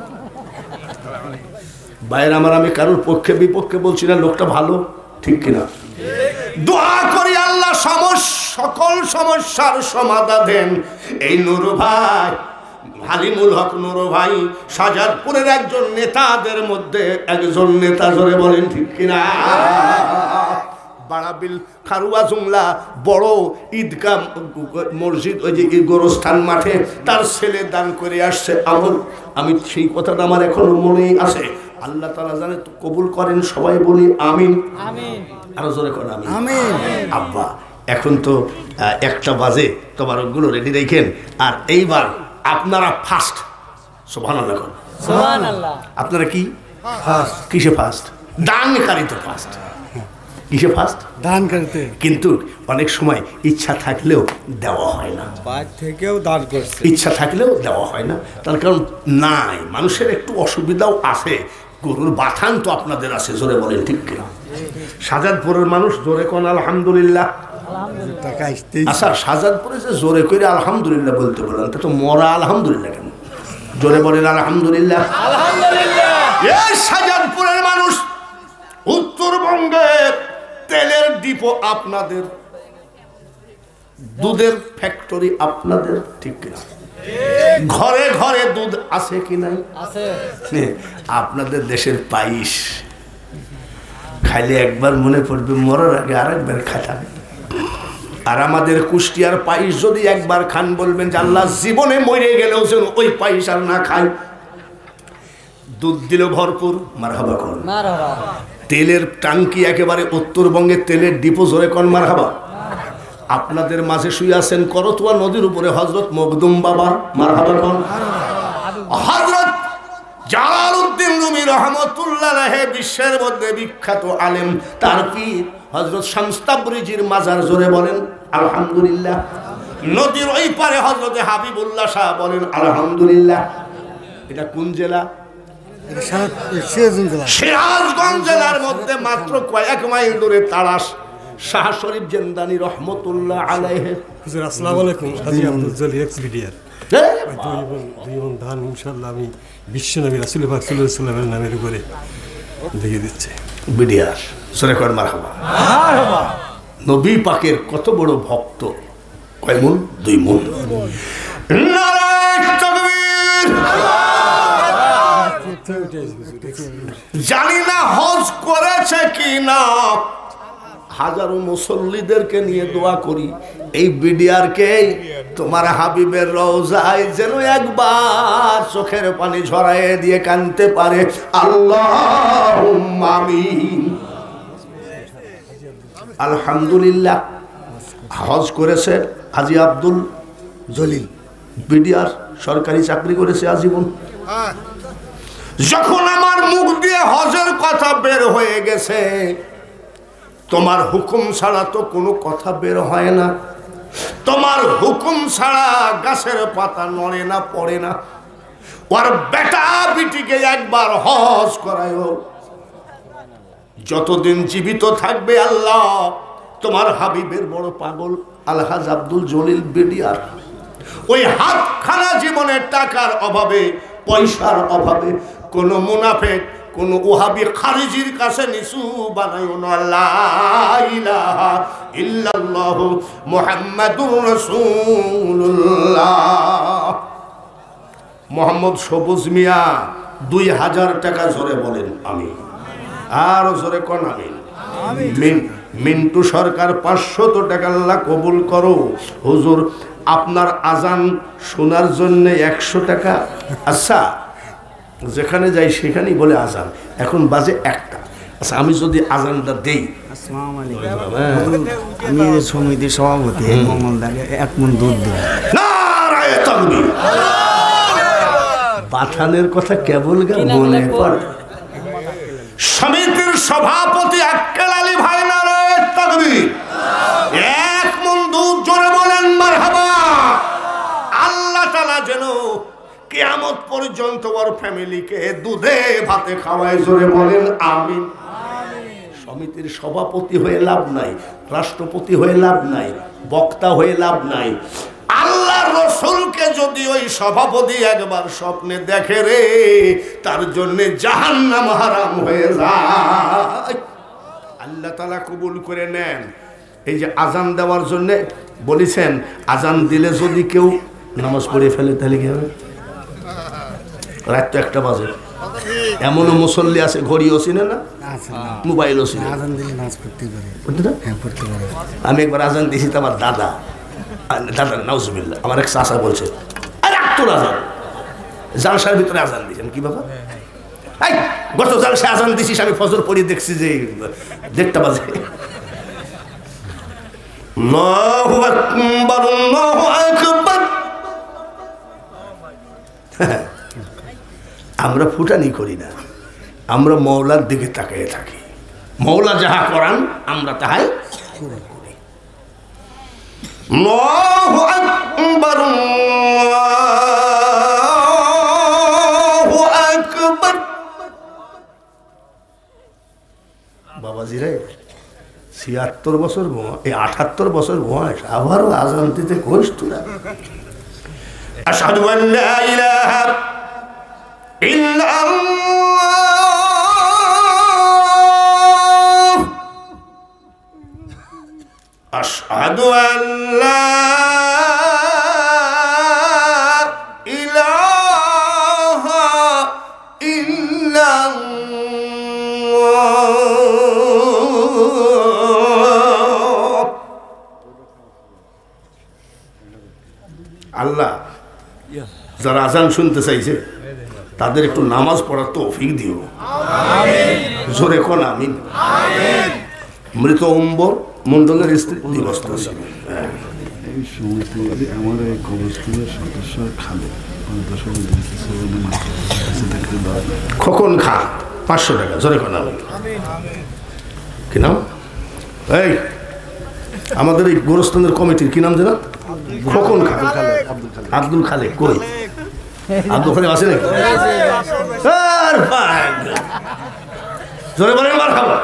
বাইরে আমার, আমি কারোর পক্ষে বিপক্ষে বলছি না, লোকটা ভালো, ঠিক কিনা? দোয়া করি আল্লাহ সকল সমস্যার সমাধান দেন। এই নুরু ভাই, হালিমুল হক নুরু ভাই শাহজাদপুরের একজন নেতাদের মধ্যে একজন নেতা, জোরে বলেন ঠিক কিনা? বাড়াবিল খারুয়া জুমলা বড় ঈদগাহ মসজিদ, ওই যে গোরস্থান মাঠে তার ছেলে দান করে আসছে আমল। আমি সেই কথাটা আমার এখনো মনেই আছে। আল্লাহ তাআলা জানে তো কবুল করেন, সবাই বলি আমিন। আমিন। আরো জোরে করেন আমিন। আমিন। আব্বা এখন তো একটা বাজে, তোমার ওগুলো রেডি রাখেন। আর এইবার আপনারা ফার্স্ট, সুবহানাল্লাহ, সুবহানাল্লাহ। আপনারা কি ফার্স্ট? কিসে ফার্স্ট? দানকারী তো ফার্স্ট। কিসে ফার্স্ট? দানকারীতে। কিন্তু অনেক সময় ইচ্ছা থাকলেও দেওয়া হয় না, বাইরে থেকেও দান করছে, ইচ্ছা থাকলেও দেওয়া হয় না। তার কারণ নাই, মানুষের একটু অসুবিধাও আছে। গরুর বাথান তো আপনাদের আছে, জোরে বলেন ঠিক কিনা? শাহজাদপুরের মানুষ জোরে কোন আলহামদুলিল্লাহ। আচ্ছা, শাহজাদপুরে যে জোরে করে আলহামদুলিল্লাহ বলতে বলেন, তা তো মরা আলহামদুলিল্লাহ কেন? জোরে বলেন আলহামদুলিল্লাহ। এই শাহজাদপুরের মানুষ, উত্তরবঙ্গে তেলের ডিপো আপনাদের, দুধের ফ্যাক্টরি আপনাদের, ঠিক কিনা? ঘরে ঘরে দুধ আছে কি নাই? আছে। আপনাদের দেশের পায়েস খাইলে একবার মনে পড়বে মরার আগে আর একবার খাটাবে। আর আমাদের কুষ্টিয়ার পায়েস যদি একবার খান, বলবেন যে আল্লাহ জীবনে মরে গেলেও যেন ওই পায়েস আর না খায়। দুধ দিল ভরপুর, মারহাবা করুন। তেলের টাঙ্কি একেবারে উত্তরবঙ্গের তেলের ডিপো, জোরে কোন মারহাবা। আপনাদের মাঝে শুয়ে আছেন করতোয়া নদীর উপরে হযরত মখদুম বাবা, মারহাবা কোন। হযরত জালালউদ্দিন রুমি রহমাতুল্লাহ আলাইহি বিশ্বের মধ্যে বিখ্যাত আলেম, তার পীর হযরত শামস তাবরিজির মাজার, জোরে বলেন আলহামদুলিল্লাহ। নদীর ওই পারে হযরত হাবিবুল্লাহ শাহ, বলেন আলহামদুলিল্লাহ। এটা কোন জেলা? সিরাজগঞ্জ জেলার মধ্যে মাত্র কয়েক মাইল দূরে তাড়াশ শাহ শরীফ জেন্দানি রহমতুল্লাহ আলাইহি। হুজুর আসসালামু আলাইকুম। হাজী আব্দুল জলিল এক্স বিডিআর। দুই মণ ধান ইনশাআল্লাহ আমি বিশ্বনবী রাসূল পাক সাল্লাল্লাহু আলাইহি ওয়াসাল্লামের নামের উপরে দিয়ে দিচ্ছি। বিডিআর সরে কর মারহাবা। মারহাবা। নবী পাকের কত বড় ভক্ত, কয় মণ? দুই মণ। নারায়ে তাকবীর। জানি না হজ করেছে কি না, হাজারো মুসল্লিদেরকে নিয়ে দোয়া করি এই বিডিআরকে তোমার হাবিবের রওজায় যেন একবার চোখের পানি ঝরাইয়ে দিয়ে কানতে পারে। আল্লাহুম্মা আমিন। আলহামদুলিল্লাহ হজ করেছে হাজী আব্দুল জলিল, বিডিআর সরকারি চাকরি করেছে আজীবন। যখন আমার মুখ দিয়ে হজের কথা বের হয়ে গেছে, তোমার হুকুম ছাড়া তো কোনো কথা বের হয় না, তোমার হুকুম ছাড়া গাছের পাতা নড়ে না, পড়ে না। ওর বেটা বিটিকে একবার হজ করায়, যতদিন জীবিত থাকবে আল্লাহ তোমার হাবিবের বড় পাগল আলহাজ আব্দুল জলিল বিডিআর ওই হাতখানা জীবনের টাকার অভাবে, পয়সার অভাবে কোন মুনাফিক কোন ওহাবি খারিজির কাছে নিচু বানাইও না। লা ইলাহা ইল্লাল্লাহু মুহাম্মাদুর রাসূলুল্লাহ। মোহাম্মদ সবুজ মিয়া দুই হাজার টাকা জোরে বলেন আমি, আরো জোরে কোন আমি। মিন্টু সরকার পাঁচশত টাকা আল্লাহ কবুল করো। হুজুর আপনার আজান শোনার জন্য একশো টাকা। আচ্ছা যেখানে যাই সেখানেই বলে আজান, এখন বাজে একটা। আচ্ছা আমি যদি আজানটা দেই। আসসালামু আলাইকুম, আমি সমিতির সভাপতি মোহাম্মদকে এক মন দুধ দেব। নারায়ে তাকবীর। পাঠানের কথা কেবল গা মনে পড়ে। সমিতির সভাপতি আক্কেল আলী ভাই, নারায়ে তাকবীর। এক মন দুধ জোরে বলেন মারহাবা। আল্লাহ তাআলা যেন কিয়ামত পর্যন্ত ওর ফ্যামিলিকে দুধে ভাতে খাওয়ায়, জোরে বলেন আমিন। সমিতির সভাপতি হয়ে লাভ নাই, রাষ্ট্রপতি হয়ে লাভ নাই, বক্তা হয়ে লাভ নাই। আল্লাহ রসুলকে যদি ওই সভাপতি একবার স্বপ্নে দেখে রে, তার জন্য জাহান্নাম হারাম হয়ে যায়। আল্লাহ তাআলা কবুল করে নেন। এই যে আজান দেওয়ার জন্য বলেছেন, আজান দিলে যদি কেউ নামাজ পড়ে ফেলে তাহলে কি হবে? রাত তো একটা বাজে, এমনও মুসল্লি আছে ঘড়িও চিনে না, মোবাইলও চিনে। আজান দিলে নামাজ পড়তে পারে, হ্যাঁ পড়তে পারে। আমি একবার আজান দিয়েছি তো আমার দাদা, দাদা নাউজুবিল্লাহ, আমার এক চাচা বলছে তোর আজান জালসার ভিতরে আজান দিয়েছেন কি বাবা? এই গত জালসা আজান দিছিস, আমি ফজর পড়ি দেখছি যে দেড়টা বাজে। আল্লাহু আকবার, আল্লাহু আকবার। আমরা ফুটানি করি না, আমরা মওলার দিকে তাকিয়ে থাকি। মওলা যাহা করান আমরা তাহাই করি। আল্লাহু আকবার, আল্লাহু আকবার। বাবাজি রে ছিয়াত্তর বছর বয়স, এই আটাত্তর বছর বয়স, আবারও আজান দিতে কইস তোরা। আশহাদু আন লা ইলাহা ইল্লাল্লাহ, আশহাদু আন লা ইলাহা ইল্লাল্লাহ। আল্লাহ যারা আজান শুনতে চাইছে তাদের একটু নামাজ পড়ার তৌফিক দিও, জোরে কোন আমিন। মৃত অম্বর মন্ডলের স্ত্রী দিবস এই সময়তে আমার এই কবরস্থানের সদস্য খালে খোকন খা পাঁচশো টাকা, জোরে কোন আমিন। কি নাম? এই আমাদের এই গোরস্থানের কমিটির কি নাম জানা? খোকন খা, আব্দুল খালেক। কই আব্দুল খালেক আছে নাকি? জোরে বলেন মারহাবা।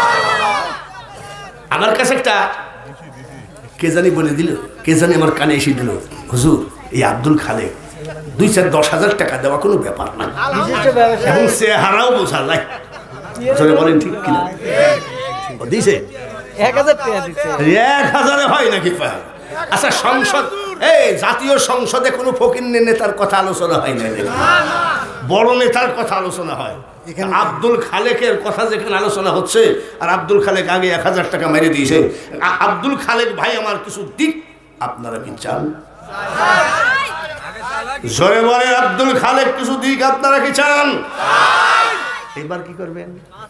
আমার কাছে একটা কে জানি বলে দিল, কে জানি আমার কানে এসে দিল, হুজুর এই আব্দুল খালেক দুই চার দশ হাজার টাকা দেওয়া কোনো ব্যাপার না, এবং চেহারাও বোঝা যায়। জোরে বলেন ঠিক কিনা? দিছে এক হাজার টাকা দিচ্ছে। এক হাজারে হয় নাকি? আচ্ছা সংসদ, এই জাতীয় সংসদে কোনো ফকির নেতার কথা আলোচনা হয় না, বড় নেতার কথা আলোচনা হয়, আব্দুল খালেকের কথা যেখানে আলোচনা হচ্ছে, আর আব্দুল খালেক আগে এক হাজার টাকা মেরে দিয়েছে, আব্দুল খালেক ভাই আমার কিছু দিক আপনারা কি চান? জোরে বলে আব্দুল খালেক কিছু দিক আপনারা কি চান? এবার কি করবেন?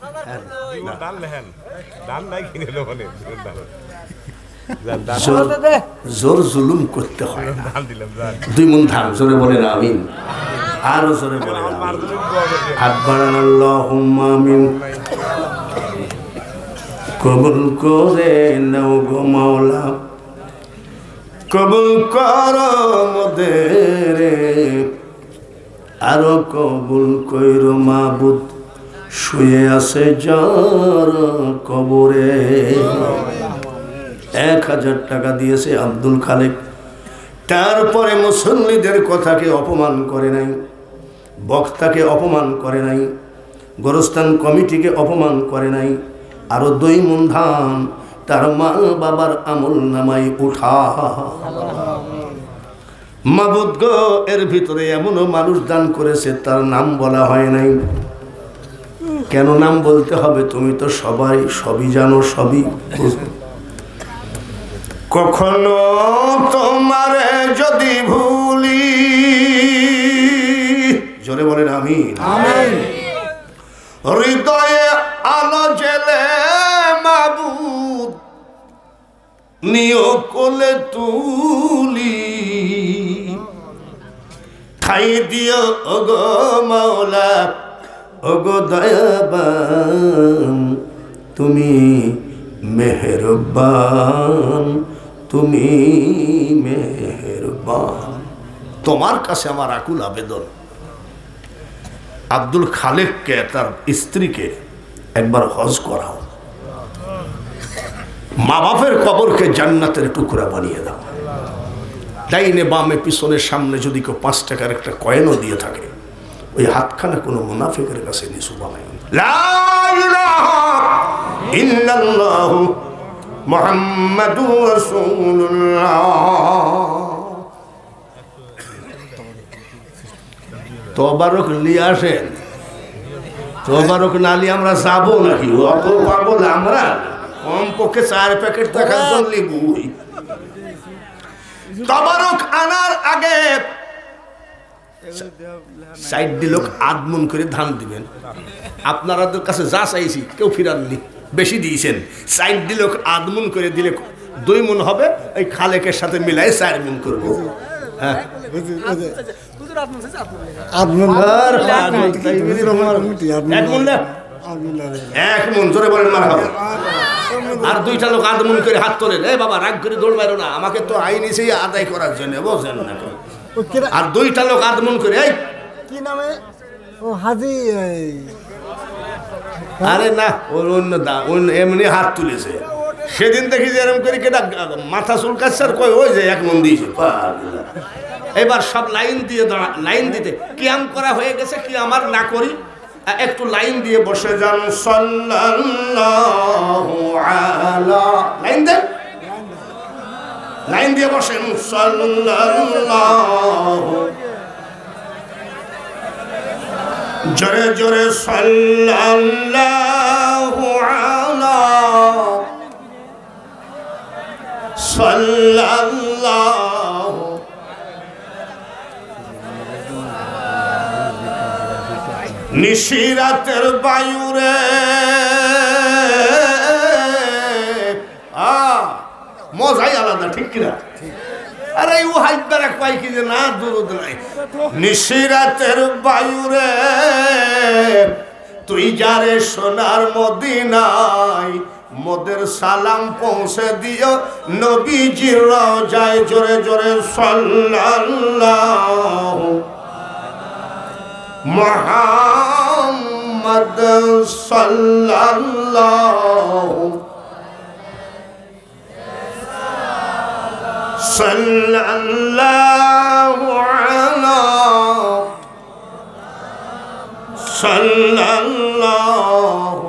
জোর জুলুম করতে হয় না, দুই মন ধান জোরে বলেন আমিন, আরো জোরে বলেন হাত বাড়ান আল্লাহুম্মা আমিন। কবুল করে নাও গো মাওলা, কবুল করো মোদের, আরো কবুল কইরো মাবুদ, শুয়ে আছে যার কবরে। এক হাজার টাকা দিয়েছে আব্দুল খালেক, তারপরে মুসল্লিদের কথাকে অপমান করে নাই, বক্তাকে অপমান করে নাই, গোরস্থান কমিটিকে অপমান করে নাই, আরো দুই মণ ধান তার মা বাবার আমল নামাই উঠা। মাবুদ গো, এর ভিতরে এমনও মানুষ দান করেছে তার নাম বলা হয় নাই। কেন নাম বলতে হবে? তুমি তো সবাই সবই জানো, সবই কখনো তোমারে যদি ভুলি, জোরে বলেন আমিন, হৃদয়ে আলো জেলে মাবুদ নিয় কোলে তুলি, খাই দিও ওগো মাওলা, ওগো দয়াবান, তুমি মেহেরবান, তুমি মেহেরবান। তোমার কাছে আমার আকুল আবেদন, আব্দুল খালেককে তার স্ত্রীকে একবার হজ করাও, মা বাপের কবরকে জান্নাতের টুকরা বানিয়ে দাও। ডাইনে বামে পিছনের সামনে যদি কেউ পাঁচ টাকার একটা কয়েনও দিয়ে থাকে, ওই হাতখানা কোনো মুনাফিকের কাছে নিচু বানায়। লা ইলাহা ইল্লাল্লাহু মুহাম্মাদুর রাসূলুল্লাহ। তোবারক নিয়ে আসেন, তোবারক নালি আমরা যাবো নাকি? অত পাবো না আমরা, কম পক্ষে চার প্যাকেট টাকার জন্য লিবুই। তবারক আনার আগে সাইড দিলোক আদমন করে ধান দিবেন। আপনাদের কাছে যা চাইছি কেউ ফিরাননি, বেশি দিয়েছেন। সাইড দিলোক আদমন করে দিলে দুই মন হবে, এই খালেকের সাথে মিলাই চার মন করবো। হ্যাঁ, এক মন জোরে বলেন মারহাবা। আর দুইটা লোক আদমন করে হাত তোলেন, এ বাবা রাগ করে দৌড় মারো না, আমাকে তো আইন এসে আদায় করার জন্য, বোঝেন না? আর দুইটা লোক আদমন করে, এই কি নামে? ও হাজি। আরে না, ওর অন্য দা এমনি হাত তুলেছে। সেদিন দেখি যে এরকম করে কেটা মাথা চুলকাচ্ছে, আর কই ওই যে এক মন দিয়েছে। এবার সব লাইন দিয়ে দাঁড়া, লাইন দিতে কিয়াম করা হয়ে গেছে, কি আমার না করি, একটু লাইন দিয়ে বসে যান। সাল্লাল্লাহু আলা, লাইন দেন, লাইন দিয়ে বসেন। সাল্লাল্লাহু, জোরে জোরে সাল্লাল্লাহু আলা, সাল্লাল্লাহু। নিশিরাতের বায়ুরে মজাই আলাদা, ঠিক কিনা? আরে ও হাইদার এক পাই কি যে না, দুরুদ নাই। নিশিরাতের বায়ুরে তুই যারে সোনার মদিনায়, মোদের সালাম পৌঁছে দিও নবীজির রওজায়। জোরে জোরে সাল্লাল্লাহু মুহাম্মদ সাল্লাল্লাহু সাল্লাল্লাহু আলা সাল্লাল্লাহু।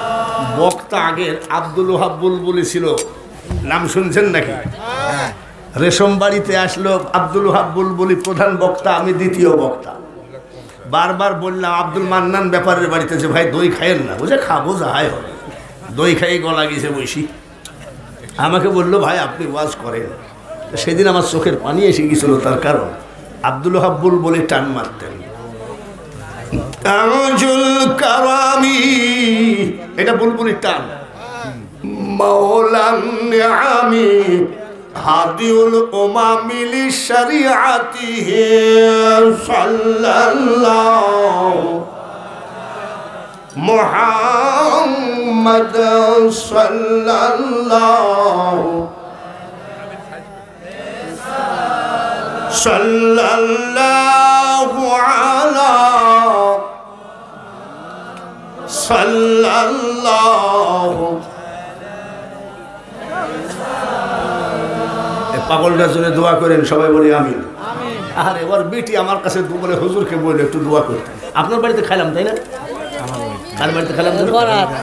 বক্তা আগের আব্দুল ওহাব বুলবুলি ছিল, নাম শুনছেন নাকি? রেশম বাড়িতে আসলো আব্দুল ওহাব বুলবুলি প্রধান বক্তা, আমি দ্বিতীয় বক্তা। বারবার বললাম আব্দুল মান্নান ব্যাপারের বাড়িতে যে ভাই দই খায়েন না, বুঝে খাবো যাহাই হবে, দই খাই গলা গেছে বসি। আমাকে বললো ভাই আপনি ওয়াজ করেন। সেদিন আমার চোখের পানি এসে গেছিল, তার কারণ আব্দুল ওহাব বুলবুলি টান মারতেন, তাজুল কারামি, এটা বুলবুলির টান। মাওলান নিআমি হাদিউল উমামিলি শরিআতিহি সাল্লাল্লাহু মুহাম্মদ সাল্লাল্লাহু সাল্লাল্লাহু আলা সাল্লাল্লাহু। পাগলটার জন্য দোয়া করেন সবাই, বলি আমিন। আর এবার বিটি আমার কাছে বলে হুজুরকে বলে একটু দোয়া করতে। আপনার বাড়িতে খাইলাম তাই না? কার বাড়িতে খাইলাম?